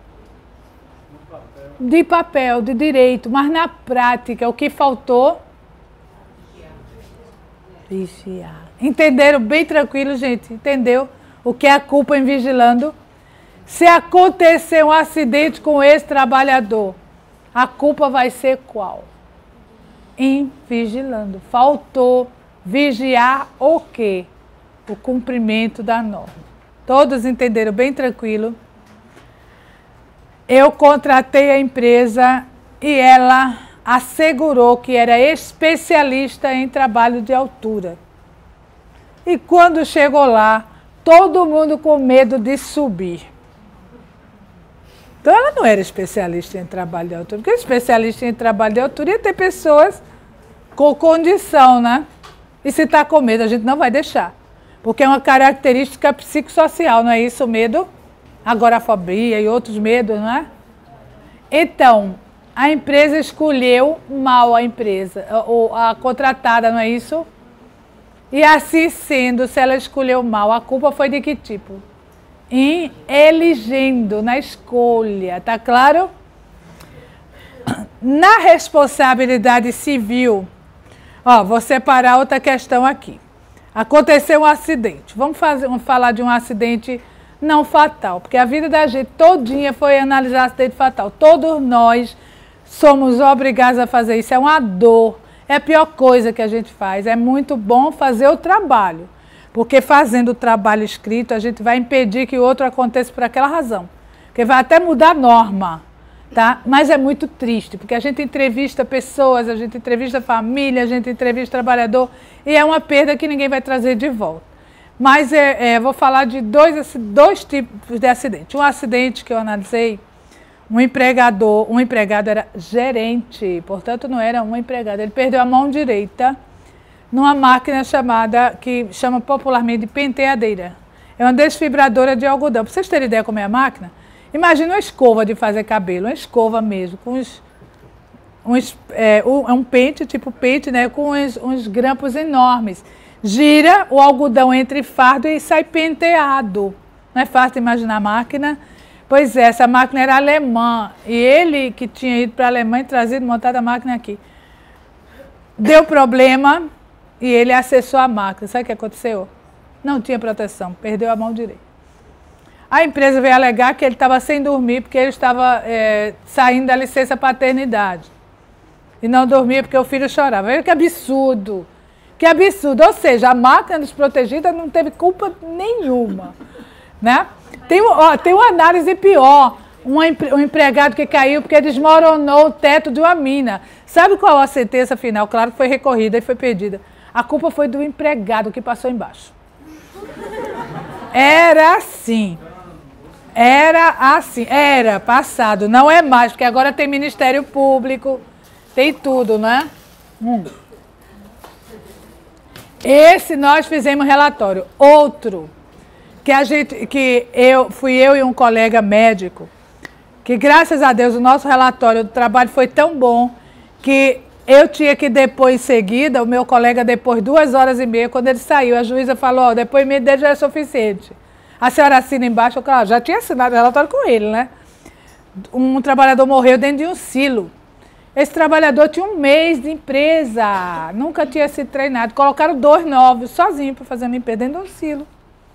De papel, de direito. Mas na prática, o que faltou? Vigiar. Entenderam bem tranquilo, gente? Entendeu o que é a culpa em vigilando? Se acontecer um acidente com esse trabalhador, a culpa vai ser qual? Em vigilando. Faltou vigiar o quê? O cumprimento da norma. Todos entenderam bem tranquilo? eu contratei a empresa e ela assegurou que era especialista em trabalho de altura. E quando chegou lá, todo mundo com medo de subir. Então ela não era especialista em trabalho de altura, porque especialista em trabalho de altura ia ter pessoas com condição, né? E se está com medo, a gente não vai deixar. Porque é uma característica psicossocial, não é isso o medo? Agorafobia e outros medos, não é? Então, a empresa escolheu mal a empresa, ou a contratada, não é isso? E assim sendo, se ela escolheu mal, a culpa foi de que tipo? Em elegendo, na escolha, tá claro? Na responsabilidade civil, ó, vou separar outra questão aqui. Aconteceu um acidente. Vamos, fazer, vamos falar de um acidente não fatal, porque a vida da gente todinha foi analisar acidente fatal. Todos nós somos obrigados a fazer isso. É uma dor, é a pior coisa que a gente faz. É muito bom fazer o trabalho, porque fazendo o trabalho escrito, a gente vai impedir que o outro aconteça por aquela razão. Porque vai até mudar a norma. Tá? Mas é muito triste, porque a gente entrevista pessoas, a gente entrevista família, a gente entrevista trabalhador, e é uma perda que ninguém vai trazer de volta. Mas é, é, vou falar de dois, dois tipos de acidente. Um acidente que eu analisei, um empregador, um empregado era gerente, portanto não era um empregado, ele perdeu a mão direita numa máquina chamada, que chama popularmente de penteadeira. É uma desfibradora de algodão. Para vocês terem ideia como é a máquina, imagina uma escova de fazer cabelo, uma escova mesmo, com uns, uns, é, um, um pente, tipo pente, né, com uns, uns grampos enormes. Gira, o algodão entra em fardo e sai penteado. Não é fácil imaginar a máquina? Pois é, essa máquina era alemã. E ele, que tinha ido para a Alemanha, trazido, montado a máquina aqui. Deu problema e ele acessou a máquina. Sabe o que aconteceu? Não tinha proteção, perdeu a mão direita. A empresa veio alegar que ele estava sem dormir porque ele estava é, saindo da licença paternidade. E não dormia porque o filho chorava. Veja que absurdo. Que absurdo. Ou seja, a máquina desprotegida não teve culpa nenhuma. Né? Tem, ó, tem uma análise pior. Um, um empregado que caiu porque desmoronou o teto de uma mina. Sabe qual a sentença final? Claro que foi recorrida e foi perdida. A culpa foi do empregado que passou embaixo. Era assim. Era assim, era passado, não é mais, porque agora tem Ministério Público, tem tudo, né? Hum. Esse nós fizemos relatório. Outro, que a gente, que eu, fui eu e um colega médico, que graças a Deus o nosso relatório do trabalho foi tão bom que eu tinha que depor em seguida, o meu colega depois duas horas e meia, quando ele saiu, a juíza falou, ó, o depoimento dele já é suficiente. A senhora assina embaixo, eu já tinha assinado o relatório com ele, né? Um trabalhador morreu dentro de um silo. Esse trabalhador tinha um mês de empresa, nunca tinha sido treinado. Colocaram dois novos, sozinho, para fazer uma limpeza dentro de um silo.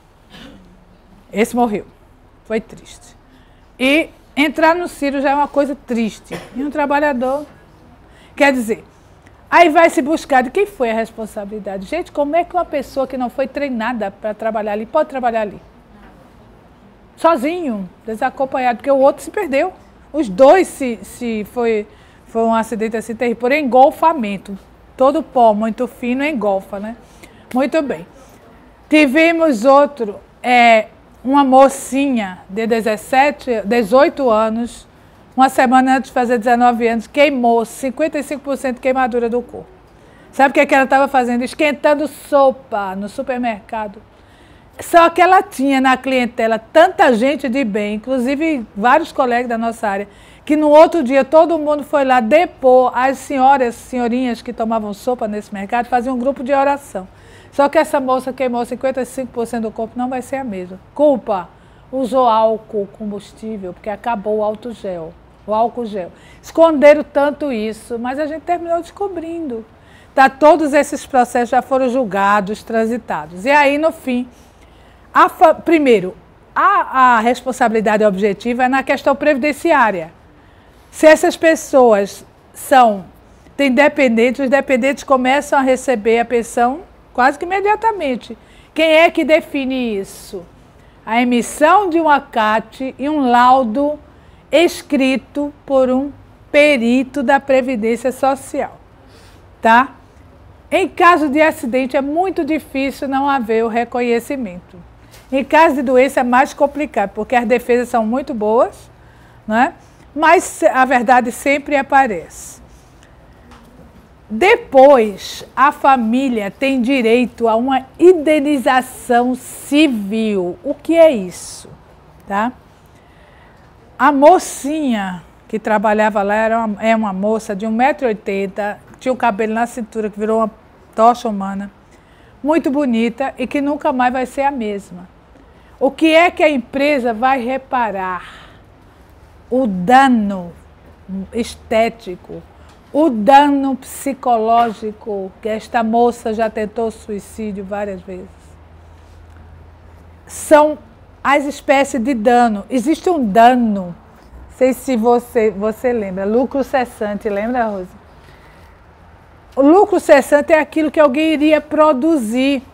Esse morreu. Foi triste. E entrar no silo já é uma coisa triste. E um trabalhador... Quer dizer, aí vai se buscar de quem foi a responsabilidade. Gente, como é que uma pessoa que não foi treinada para trabalhar ali pode trabalhar ali? Sozinho, desacompanhado, porque o outro se perdeu. Os dois se, se foi, foi um acidente assim terrível, por engolfamento. Todo pó muito fino engolfa, né? Muito bem. Tivemos outro, é, uma mocinha de dezessete, dezoito anos, uma semana antes de fazer dezenove anos, queimou cinquenta e cinco por cento de queimadura do corpo. Sabe o que, é que ela estava fazendo? Esquentando sopa no supermercado. Só que ela tinha na clientela tanta gente de bem, inclusive vários colegas da nossa área, que no outro dia todo mundo foi lá depor as senhoras, senhorinhas que tomavam sopa nesse mercado, faziam um grupo de oração. Só que essa moça queimou cinquenta e cinco por cento do corpo, não vai ser a mesma. Culpa, usou álcool, combustível, porque acabou o álcool gel. O álcool gel. Esconderam tanto isso, mas a gente terminou descobrindo. Tá, todos esses processos já foram julgados, transitados. E aí, no fim, a fa... primeiro, a, a responsabilidade objetiva é na questão previdenciária. Se essas pessoas são, têm dependentes, os dependentes começam a receber a pensão quase que imediatamente. Quem é que define isso? A emissão de um acate e um laudo escrito por um perito da Previdência Social, tá? Em caso de acidente, é muito difícil não haver o reconhecimento. Em caso de doença, é mais complicado, porque as defesas são muito boas, né? Mas a verdade sempre aparece. Depois, a família tem direito a uma indenização civil. O que é isso? Tá? A mocinha que trabalhava lá era uma, é uma moça de um metro e oitenta, tinha o cabelo na cintura, que virou uma tocha humana, muito bonita e que nunca mais vai ser a mesma. O que é que a empresa vai reparar? O dano estético, o dano psicológico, que esta moça já tentou suicídio várias vezes. São as espécies de dano. Existe um dano, não sei se você, você lembra, lucro cessante, lembra, Rosa? O lucro cessante é aquilo que alguém iria produzir.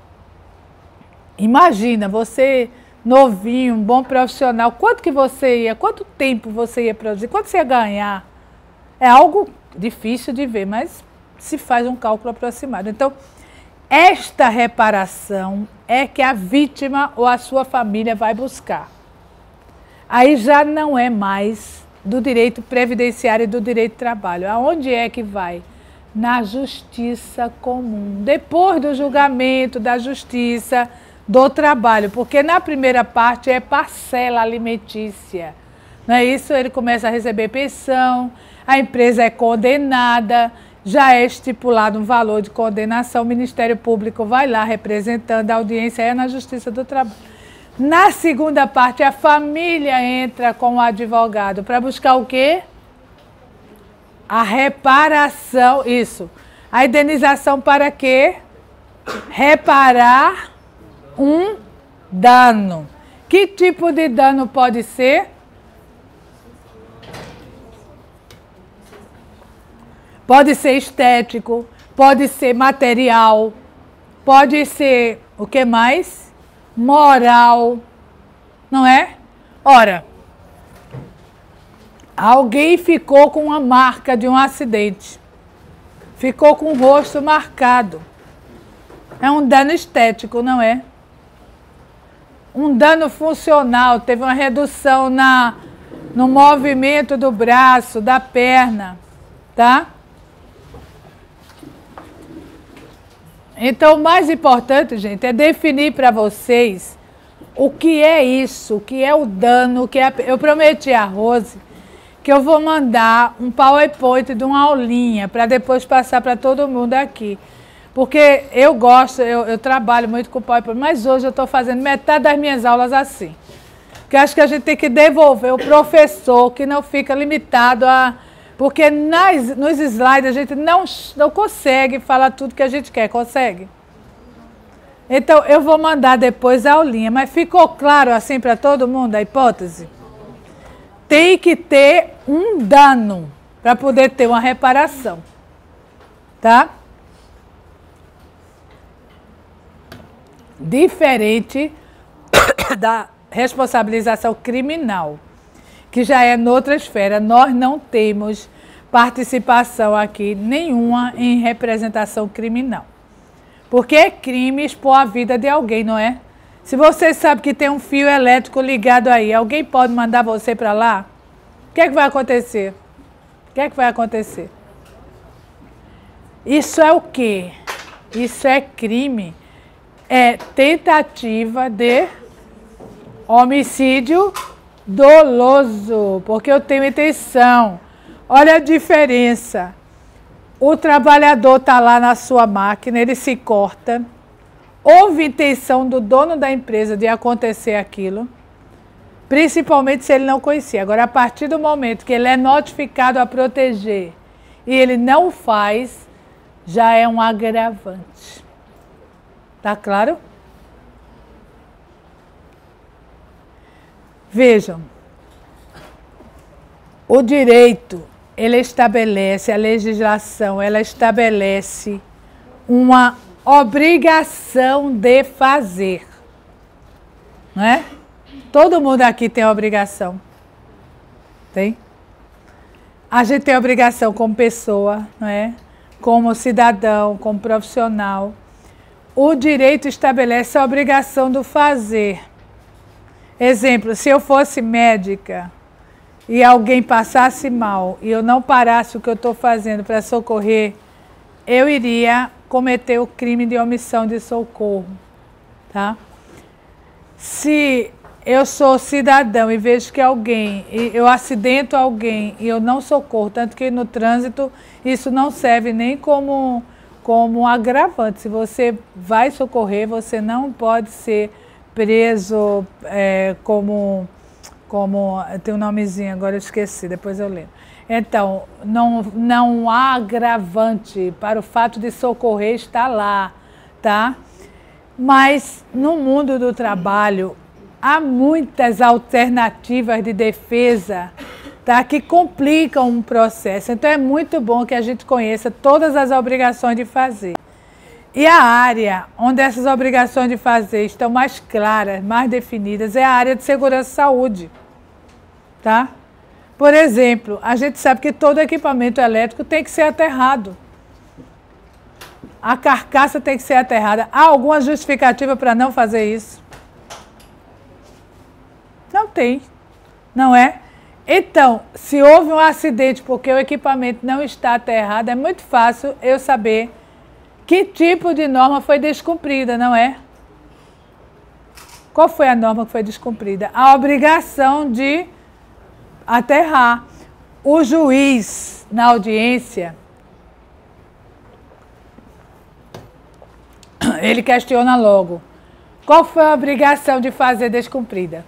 Imagina, você novinho, um bom profissional, quanto que você ia, quanto tempo você ia produzir, quanto você ia ganhar? É algo difícil de ver, mas se faz um cálculo aproximado. Então, esta reparação é que a vítima ou a sua família vai buscar. Aí já não é mais do direito previdenciário e do direito de trabalho. Aonde é que vai? Na justiça comum. Depois do julgamento da justiça do trabalho, porque na primeira parte é parcela alimentícia. Não é isso? Ele começa a receber pensão, a empresa é condenada, já é estipulado um valor de condenação, o Ministério Público vai lá representando a audiência, é na Justiça do Trabalho. Na segunda parte, a família entra com o advogado para buscar o quê? A reparação, isso. A indenização para quê? Reparar um dano. Que tipo de dano pode ser? Pode ser estético, pode ser material, pode ser o que mais? Moral, não é? Ora, alguém ficou com uma marca de um acidente, ficou com o rosto marcado. É um dano estético, não é? Um dano funcional, teve uma redução na, no movimento do braço, da perna, tá? Então, o mais importante, gente, é definir para vocês o que é isso, o que é o dano, o que é... Eu prometi a Rose que eu vou mandar um PowerPoint de uma aulinha para depois passar para todo mundo aqui. Porque eu gosto, eu, eu trabalho muito com PowerPoint, mas hoje eu estou fazendo metade das minhas aulas assim. Porque acho que a gente tem que devolver o professor, que não fica limitado a... Porque nas, nos slides a gente não, não consegue falar tudo que a gente quer, consegue? Então, eu vou mandar depois a aulinha, mas ficou claro assim para todo mundo a hipótese? Tem que ter um dano para poder ter uma reparação, tá? Diferente da responsabilização criminal, que já é noutra esfera. Nós não temos participação aqui nenhuma em representação criminal. Porque é crime expor a vida de alguém, não é? Se você sabe que tem um fio elétrico ligado aí, alguém pode mandar você para lá? O que é que vai acontecer? O que é que vai acontecer? Isso é o quê? Isso é crime. É tentativa de homicídio doloso, porque eu tenho intenção. Olha a diferença. O trabalhador está lá na sua máquina, ele se corta. Houve intenção do dono da empresa de acontecer aquilo, principalmente se ele não conhecia. Agora, a partir do momento que ele é notificado a proteger e ele não faz, já é um agravante. Tá claro? Vejam, o direito, ele estabelece, a legislação, ela estabelece uma obrigação de fazer, não é? Todo mundo aqui tem obrigação. Tem? A gente tem a obrigação como pessoa, não é? Como cidadão, como profissional. O direito estabelece a obrigação do fazer. Exemplo, se eu fosse médica e alguém passasse mal e eu não parasse o que eu estou fazendo para socorrer, eu iria cometer o crime de omissão de socorro, tá? Se eu sou cidadão e vejo que alguém, eu acidento alguém e eu não socorro, tanto que no trânsito isso não serve nem como, como um agravante. Se você vai socorrer, você não pode ser preso é, como, como, tem um nomezinho, agora eu esqueci, depois eu lembro. Então, não, não há agravante para o fato de socorrer estar lá, tá? Mas no mundo do trabalho, há muitas alternativas de defesa, tá, que complicam um processo. Então é muito bom que a gente conheça todas as obrigações de fazer. E a área onde essas obrigações de fazer estão mais claras, mais definidas, é a área de segurança e saúde. Tá? Por exemplo, a gente sabe que todo equipamento elétrico tem que ser aterrado. A carcaça tem que ser aterrada. Há alguma justificativa para não fazer isso? Não tem, não é? Então, se houve um acidente porque o equipamento não está aterrado, é muito fácil eu saber que tipo de norma foi descumprida, não é? Qual foi a norma que foi descumprida? A obrigação de aterrar. O juiz, na audiência, ele questiona logo. Qual foi a obrigação de fazer descumprida?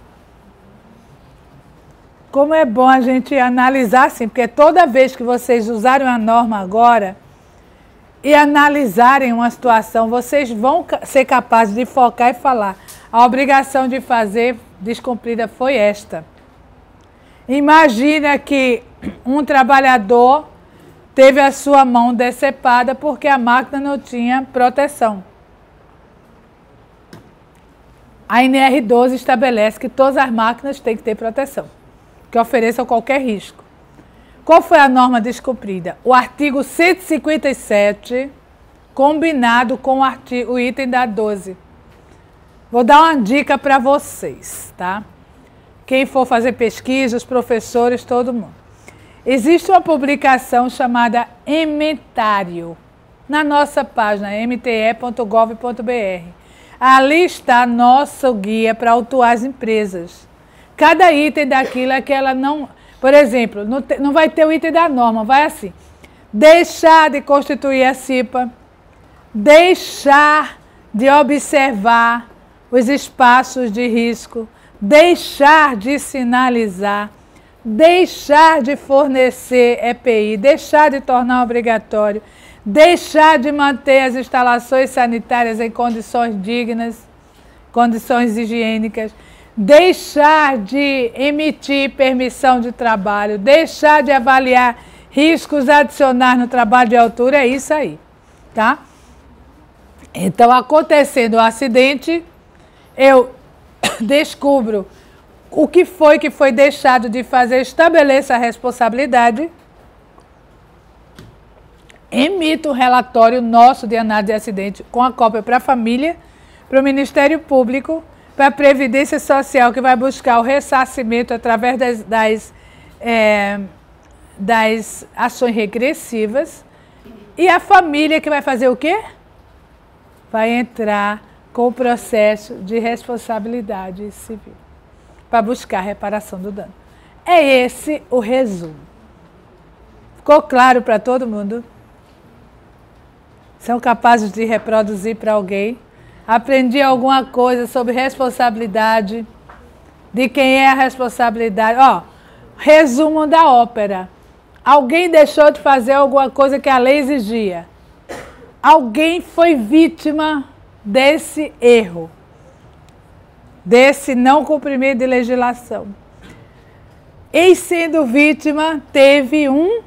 Como é bom a gente analisar assim, porque toda vez que vocês usarem a norma agora e analisarem uma situação, vocês vão ser capazes de focar e falar: a obrigação de fazer descumprida foi esta. Imagina que um trabalhador teve a sua mão decepada porque a máquina não tinha proteção. A N R doze estabelece que todas as máquinas têm que ter proteção, que ofereçam qualquer risco. Qual foi a norma descumprida? O artigo cento e cinquenta e sete, combinado com o, artigo, o item da doze. Vou dar uma dica para vocês, tá? Quem for fazer pesquisa, os professores, todo mundo. Existe uma publicação chamada Ementário, na nossa página m t e ponto gov ponto b r. Ali está nosso guia para autuar as empresas. Cada item daquilo é que ela não... Por exemplo, não, te, não vai ter o item da norma, vai assim: deixar de constituir a C I P A, deixar de observar os espaços de risco, deixar de sinalizar, deixar de fornecer E P I, deixar de tornar obrigatório, deixar de manter as instalações sanitárias em condições dignas, condições higiênicas, deixar de emitir permissão de trabalho, deixar de avaliar riscos adicionais no trabalho de altura, é isso aí, tá? Então, acontecendo o acidente, eu descubro o que foi que foi deixado de fazer, estabeleço a responsabilidade, emito um relatório nosso de análise de acidente com a cópia para a família, para o Ministério Público, para a Previdência Social, que vai buscar o ressarcimento através das, das, é, das ações regressivas, e a família que vai fazer o quê? Vai entrar com o processo de responsabilidade civil, para buscar a reparação do dano. É esse o resumo. Ficou claro para todo mundo? São capazes de reproduzir para alguém? Aprendi alguma coisa sobre responsabilidade, de quem é a responsabilidade. Ó, resumo da ópera. Alguém deixou de fazer alguma coisa que a lei exigia. Alguém foi vítima desse erro, desse não cumprimento de legislação. E sendo vítima, teve um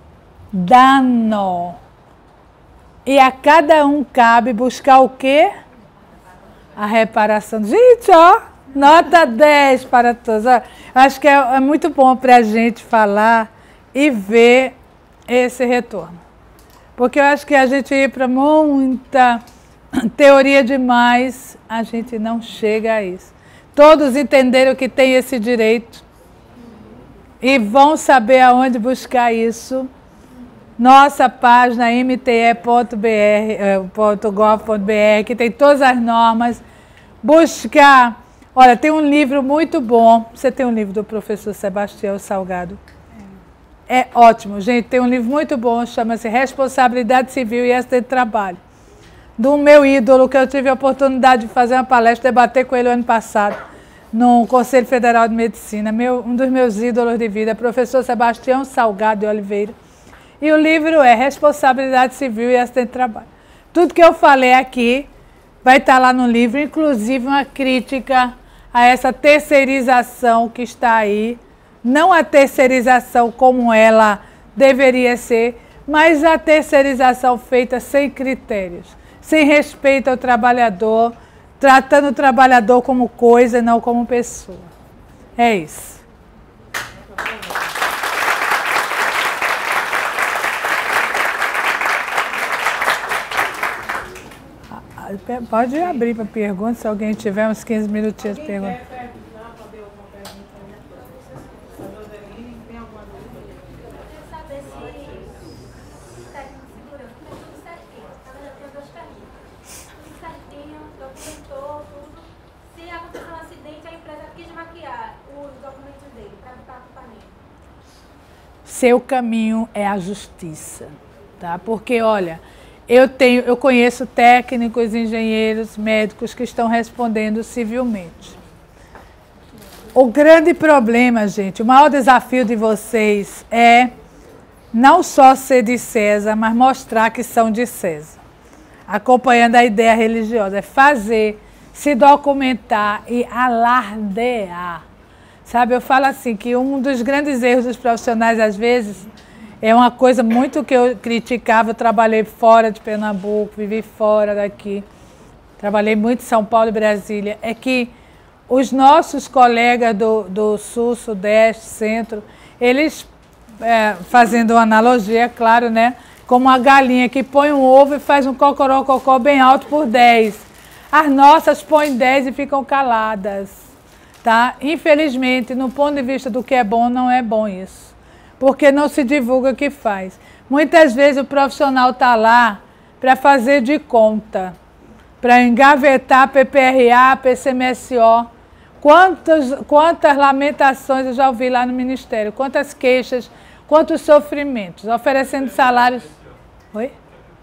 dano. E a cada um cabe buscar o quê? A reparação. Gente, ó, Nota dez para todos. Acho que é, é muito bom para a gente falar e ver esse retorno. Porque eu acho que a gente ir para muita teoria demais, a gente não chega a isso. Todos entenderam que tem esse direito e vão saber aonde buscar isso. Nossa página m t e ponto gov ponto b r, que tem todas as normas. Buscar. Olha, tem um livro muito bom. Você tem um livro do professor Sebastião Salgado? É, é ótimo, gente. Tem um livro muito bom, chama-se Responsabilidade Civil e Acidente de Trabalho. Do meu ídolo, que eu tive a oportunidade de fazer uma palestra, debater com ele o ano passado, no Conselho Federal de Medicina. Meu, um dos meus ídolos de vida, professor Sebastião Salgado de Oliveira. E o livro é Responsabilidade Civil e Acidente de Trabalho. Tudo que eu falei aqui vai estar lá no livro, inclusive uma crítica a essa terceirização que está aí. Não a terceirização como ela deveria ser, mas a terceirização feita sem critérios, sem respeito ao trabalhador, tratando o trabalhador como coisa e não como pessoa. É isso. Pode abrir para perguntas, se alguém tiver uns quinze minutinhos de pergunta. Seu caminho é a justiça, tá? Porque, olha, eu tenho, eu conheço técnicos, engenheiros, médicos que estão respondendo civilmente. O grande problema, gente, o maior desafio de vocês é não só ser de César, mas mostrar que são de César, acompanhando a ideia religiosa, é fazer, se documentar e alardear. Sabe, eu falo assim, que um dos grandes erros dos profissionais, às vezes, é uma coisa muito que eu criticava. Eu trabalhei fora de Pernambuco, vivi fora daqui, trabalhei muito em São Paulo e Brasília, é que os nossos colegas do, do Sul, Sudeste, Centro, eles, é, fazendo uma analogia, claro, né, como uma galinha que põe um ovo e faz um cocorococó bem alto por dez. As nossas põem dez e ficam caladas. Tá? Infelizmente, no ponto de vista do que é bom, não é bom isso. Porque não se divulga o que faz. Muitas vezes o profissional está lá para fazer de conta, para engavetar P P R A, P C M S O. Quantas, quantas lamentações eu já ouvi lá no Ministério, quantas queixas, quantos sofrimentos, oferecendo salários. Oi?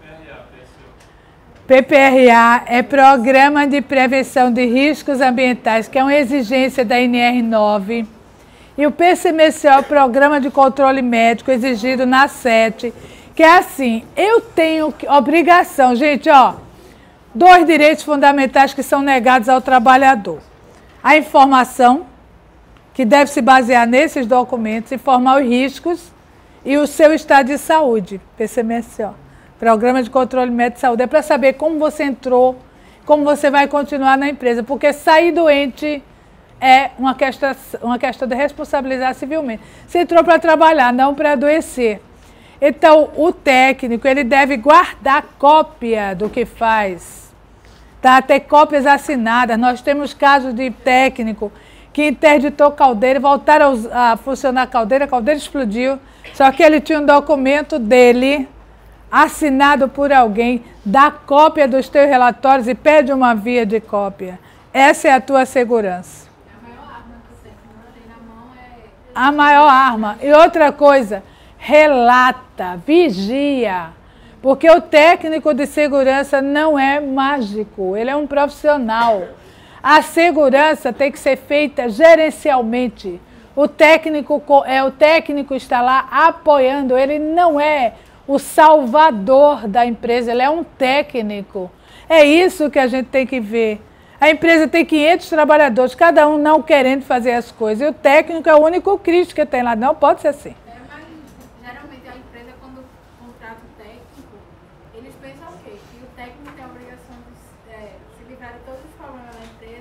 P P R A é Programa de Prevenção de Riscos Ambientais, que é uma exigência da N R nove. E o P C M S O é o Programa de Controle Médico exigido na sete, que é assim, eu tenho obrigação, gente, ó, dois direitos fundamentais que são negados ao trabalhador. A informação, que deve se basear nesses documentos, informar os riscos e o seu estado de saúde, P C M S O. Programa de Controle Médico de Saúde, é para saber como você entrou, como você vai continuar na empresa, porque sair doente é uma questão, uma questão de responsabilizar civilmente. Você entrou para trabalhar, não para adoecer. Então, o técnico, ele deve guardar cópia do que faz, tá? Ter cópias assinadas. Nós temos casos de técnico que interditou caldeira, voltaram a funcionar a caldeira, a caldeira explodiu, só que ele tinha um documento dele assinado por alguém, dá cópia dos teus relatórios e pede uma via de cópia. Essa é a tua segurança. A maior arma que o técnico tem na mão é... A maior arma. E outra coisa, relata, vigia. Porque o técnico de segurança não é mágico, ele é um profissional. A segurança tem que ser feita gerencialmente. O técnico, é, o técnico está lá apoiando, ele não é o salvador da empresa, ele é um técnico. É isso que a gente tem que ver. A empresa tem quinhentos trabalhadores, cada um não querendo fazer as coisas. E o técnico é o único Cristo que tem lá. Não pode ser assim. É, mas geralmente a empresa, quando contrata o técnico, eles pensam o quê? Que o técnico tem a obrigação de é, se livrar de todos os problemas da empresa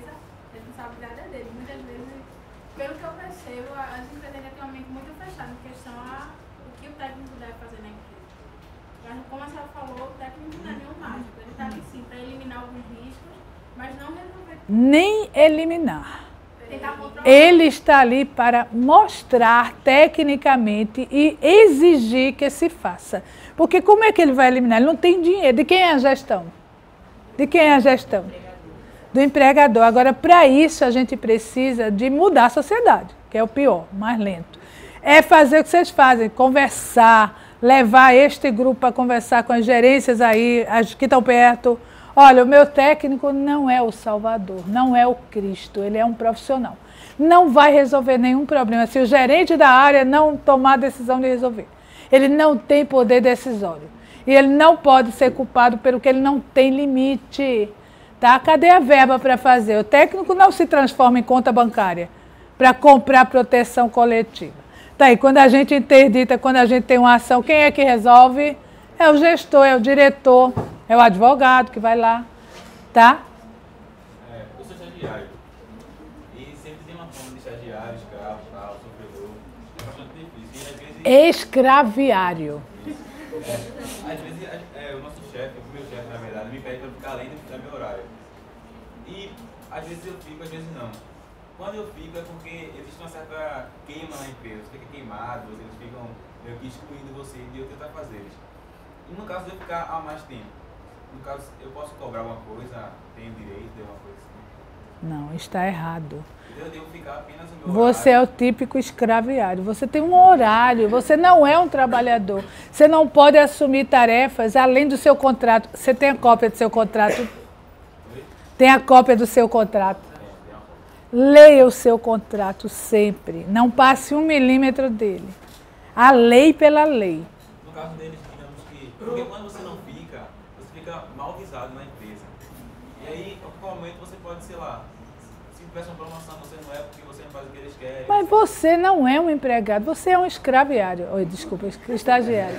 A responsabilidade é dele. Muitas vezes, pelo que eu percebo, as empresas ainda têm uma mente muito fechada em questão a o que o técnico deve fazer na empresa. Mas, como a senhora falou, o técnico não é nenhum mágico. Ele está ali sim para eliminar alguns riscos, mas não resolver. Nem eliminar. Tentar controlar. Ele está ali para mostrar tecnicamente e exigir que se faça. Porque como é que ele vai eliminar? Ele não tem dinheiro. De quem é a gestão? De quem é a gestão? Do empregador. Agora, para isso, a gente precisa de mudar a sociedade, que é o pior, mais lento. É fazer o que vocês fazem, conversar, levar este grupo para conversar com as gerências aí, as que estão perto. Olha, o meu técnico não é o Salvador, não é o Cristo, ele é um profissional. Não vai resolver nenhum problema se o gerente da área não tomar a decisão de resolver. Ele não tem poder decisório. E ele não pode ser culpado pelo que ele não tem limite. Tá? Cadê a verba para fazer? O técnico não se transforma em conta bancária para comprar proteção coletiva. Tá aí, quando a gente interdita, quando a gente tem uma ação, quem é que resolve? É o gestor, é o diretor, é o advogado que vai lá, tá? É, eu sou estagiário. E sempre tem uma forma de estagiário, escravo, tal, sofredor. É bastante difícil. E às vezes... Escraviário. É, às vezes é, o nosso chefe, o meu chefe, na verdade, me pede para ficar além do meu horário. E às vezes eu fico, às vezes não. Quando eu fico é porque existe uma certa queima na empresa, você fica queimado, eles ficam meio que excluindo você de outros afazeres. E no caso de eu ficar há mais tempo, no caso eu posso cobrar alguma coisa, tenho direito de alguma coisa assim? Não, está errado. Eu devo ficar apenas o meu Você horário. é o típico escraviário. Você tem um horário, você não é um trabalhador. Você não pode assumir tarefas além do seu contrato. Você tem a cópia do seu contrato? Tem a cópia do seu contrato? Leia o seu contrato sempre. Não passe um milímetro dele. A lei pela lei. No caso deles, digamos que... Porque quando você não fica, você fica mal visado na empresa. E aí, a qualquer momento, você pode, sei lá, se tivesse uma promoção, você não é porque você não faz o que eles querem. Mas você não é um empregado, você é um escraviário. Oi, desculpa, estagiário.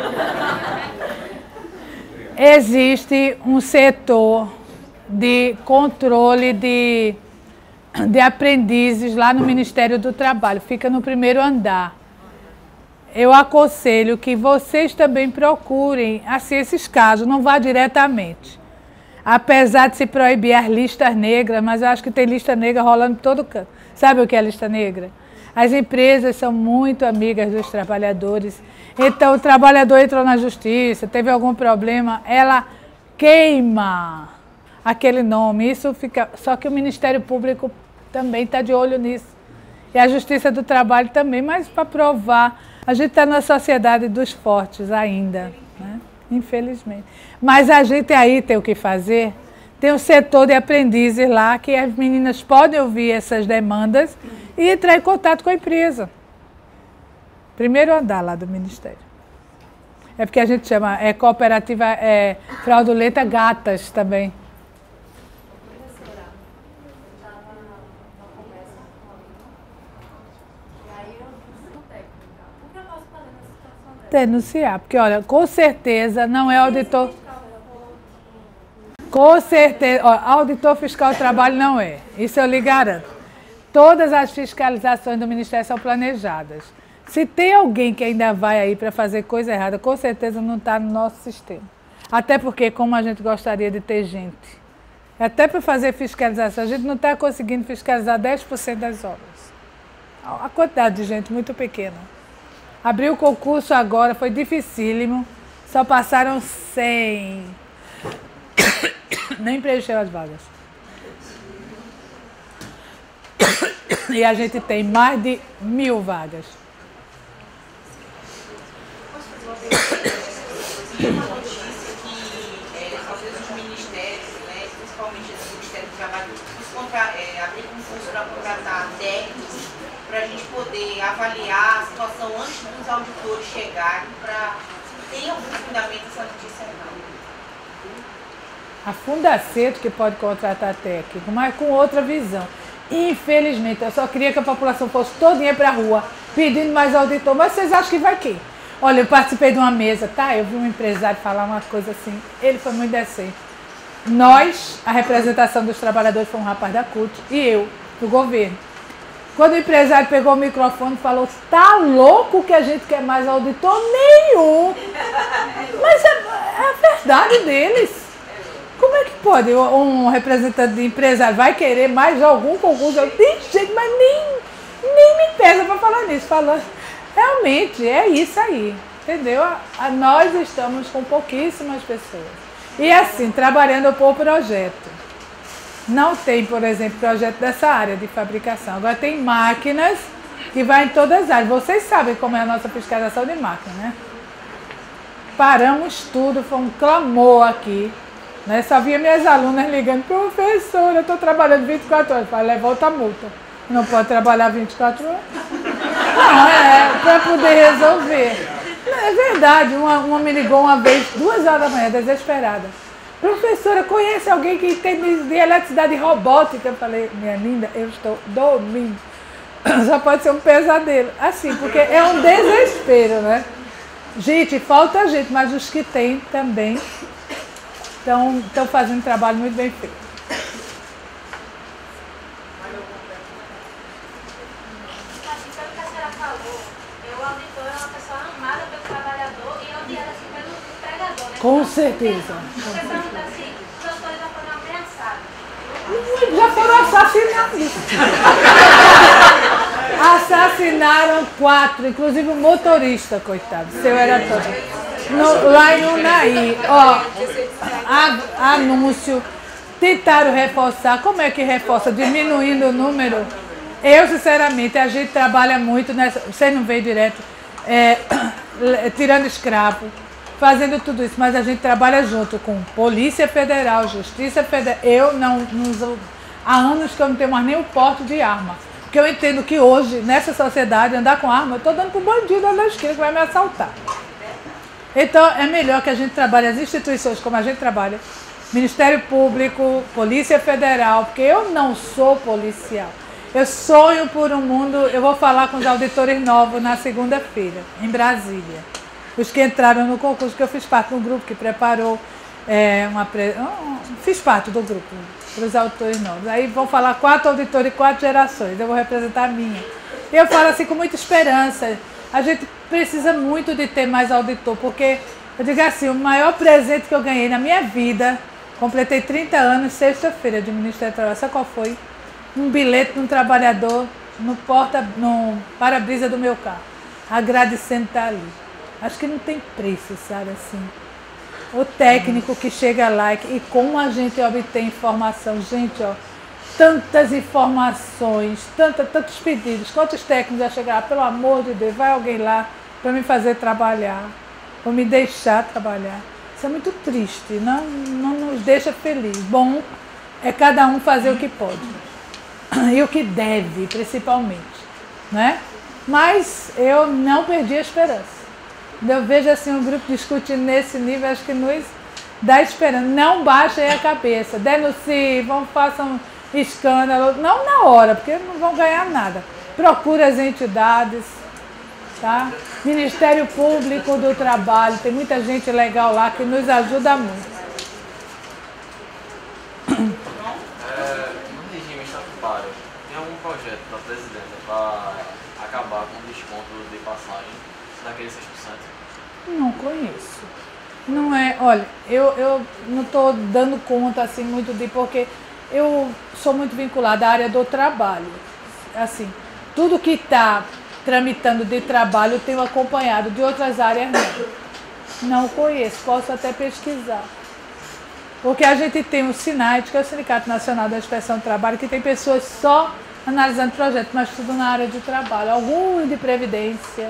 Existe um setor de controle de, de aprendizes lá no Ministério do Trabalho, fica no primeiro andar. Eu aconselho que vocês também procurem assim, esses casos, não vá diretamente. Apesar de se proibir as listas negras, mas eu acho que tem lista negra rolando em todo canto. Sabe o que é lista negra? As empresas são muito amigas dos trabalhadores. Então, o trabalhador entrou na justiça, teve algum problema, ela queima aquele nome. Isso fica. Só que o Ministério Público também está de olho nisso. E a Justiça do Trabalho também, mas para provar. A gente está na sociedade dos fortes ainda, né? Infelizmente. Mas a gente aí tem o que fazer. Tem um setor de aprendizes lá que as meninas podem ouvir essas demandas e entrar em contato com a empresa. Primeiro andar lá do Ministério. É porque a gente chama, é cooperativa é, fraudulenta gatas também. Professora, eu estava numa conversa com a e aí eu disse no técnico, o que eu posso fazer nessa situação dessa? Denunciar, porque olha, com certeza não é auditor... Com certeza, ó, auditor fiscal do trabalho não é, isso eu lhe garanto. Todas as fiscalizações do Ministério são planejadas. Se tem alguém que ainda vai aí para fazer coisa errada, com certeza não está no nosso sistema. Até porque, como a gente gostaria de ter gente, até para fazer fiscalização, a gente não está conseguindo fiscalizar dez por cento das obras. A quantidade de gente muito pequena. Abriu o concurso agora, foi dificílimo, só passaram cem. Nem preencheu as vagas. E a gente tem mais de mil vagas. Posso fazer uma pergunta? Tem uma notícia que, é, às vezes, os ministérios, né, principalmente o Ministério do Trabalho, é, abrir concurso para contratar técnicos para a gente poder avaliar a situação antes dos auditores chegarem. Pra... Tem algum fundamento essa notícia? Não. A Fundaceto que pode contratar técnico, mas com outra visão. Infelizmente, eu só queria que a população fosse todinha para a rua, pedindo mais auditor. Mas vocês acham que vai quem? Olha, eu participei de uma mesa, tá? Eu vi um empresário falar uma coisa assim, ele foi muito decente. nós, a representação dos trabalhadores foi um rapaz da C U T e eu, do governo. Quando o empresário pegou o microfone e falou, tá louco que a gente quer mais auditor? Nenhum. Mas é, é a verdade deles. Como é que pode um representante de empresário vai querer mais algum concurso? Eu tenho jeito, mas nem, nem me pesa para falar nisso. Falando, realmente, é isso aí. Entendeu? A, a, nós estamos com pouquíssimas pessoas. E assim, trabalhando por projeto. Não tem, por exemplo, projeto dessa área de fabricação. Agora tem máquinas que vai em todas as áreas. Vocês sabem como é a nossa fiscalização de máquina, né? Paramos tudo, foi um clamor aqui. Né? Só via minhas alunas ligando, professora, eu estou trabalhando vinte e quatro horas. Falei, volta a multa. Não pode trabalhar vinte e quatro horas? Não, é para poder resolver. É verdade, uma, uma me ligou uma vez, duas horas da manhã, desesperada. Professora, conhece alguém que entende de eletricidade robótica? Eu falei, minha linda, eu estou dormindo. Só pode ser um pesadelo. Assim, porque é um desespero, né? Gente, falta gente, mas os que tem também estão fazendo um trabalho muito bem feito. Assim, pelo que a senhora falou, o auditor é uma pessoa amada pelo trabalhador e odiada assim, pelo empregador, né? Com certeza. Você pergunta assim, os doutores já foram ameaçados. Já foram assassinados. Assassinaram quatro, inclusive o motorista, coitado. Seu era todo. No, lá em Unai, ó, a, anúncio, tentaram reforçar. Como é que reforça? Diminuindo o número. Eu, sinceramente, a gente trabalha muito nessa. Vocês não veem direto, é, tirando escravo, fazendo tudo isso, mas a gente trabalha junto com Polícia Federal, Justiça Federal. Eu não, não há anos que eu não tenho mais nem o porte de arma. Porque eu entendo que hoje, nessa sociedade, andar com arma, eu estou dando para o bandido ali na esquina que vai me assaltar. Então, é melhor que a gente trabalhe as instituições como a gente trabalha, Ministério Público, Polícia Federal, porque eu não sou policial. Eu sonho por um mundo, eu vou falar com os auditores novos na segunda-feira, em Brasília. Os que entraram no concurso, que eu fiz parte de um grupo que preparou, é, uma, fiz parte do grupo, para os auditores novos. Aí vão falar quatro auditores e quatro gerações, eu vou representar a minha. E eu falo assim com muita esperança. A gente precisa muito de ter mais auditor, porque, eu digo assim, o maior presente que eu ganhei na minha vida, completei trinta anos, sexta-feira, de Ministério do Trabalho, sabe qual foi? Um bilhete de um trabalhador no porta, no para-brisa do meu carro, agradecendo estar ali. Acho que não tem preço, sabe, assim. O técnico que chega lá e como a gente obtém informação, gente, ó, tantas informações, tanta, tantos pedidos, quantos técnicos já chegaram, pelo amor de Deus, vai alguém lá para me fazer trabalhar, para me deixar trabalhar. Isso é muito triste, não, não nos deixa feliz. Bom é cada um fazer o que pode e o que deve, principalmente, né? Mas eu não perdi a esperança. Eu vejo assim um grupo discutindo nesse nível, acho que nos dá esperança. Não baixem a cabeça, denunciem, vão, façam escândalo, não na hora, porque não vão ganhar nada. Procure as entidades, tá? Ministério Público do Trabalho, tem muita gente legal lá que nos ajuda muito. É, no regime estatutário, tem algum projeto da presidenta para acabar com o desconto de passagem daqueles seis por cento? Não conheço. Não é, olha, eu, eu não estou dando conta assim muito de, porque eu sou muito vinculada à área do trabalho. Assim, tudo que está tramitando de trabalho eu tenho acompanhado, de outras áreas não. Não conheço, posso até pesquisar. Porque a gente tem o SINAIT, que é o Sindicato Nacional da Inspeção do Trabalho, que tem pessoas só analisando projetos, mas tudo na área de trabalho, alguns de previdência.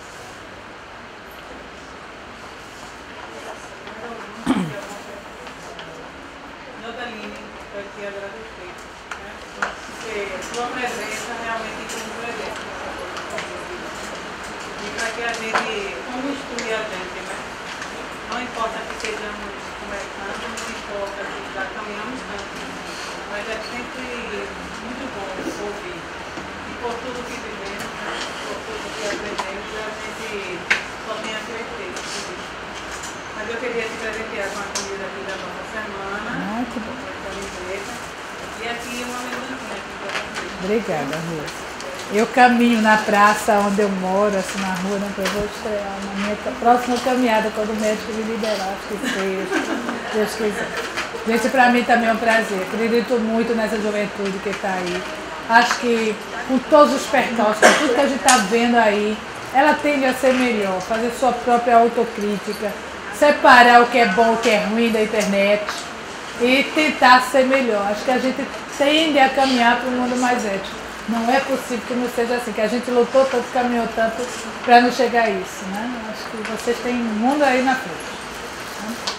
Sua presença realmente como presente. E para que a gente constrói a gente, né? Não importa que sejamos começando, não importa que já caminhamos tanto, mas é sempre muito bom ouvir. E por tudo que vivemos, né? Por tudo que aprendemos, a gente só tem a crescer. Mas Mas eu queria te presentear com a comida aqui da nossa semana. Ah, que bom. E aqui uma lembrancinha aqui para você. Obrigada, Rua. Eu caminho na praça onde eu moro, assim, na rua, né, eu vou estrear na minha próxima caminhada, quando o médico me liberar, acho que seja, Deus quiser. Gente, para mim também é um prazer. Acredito muito nessa juventude que está aí. Acho que com todos os percalços, com tudo que a gente está vendo aí, ela tende a ser melhor, fazer sua própria autocrítica, separar o que é bom, o que é ruim da internet e tentar ser melhor. Acho que a gente tende a caminhar para um mundo mais ético. Não é possível que não seja assim, que a gente lutou tanto, caminhou tanto para não chegar a isso, né? Acho que vocês têm um mundo aí na frente. Né?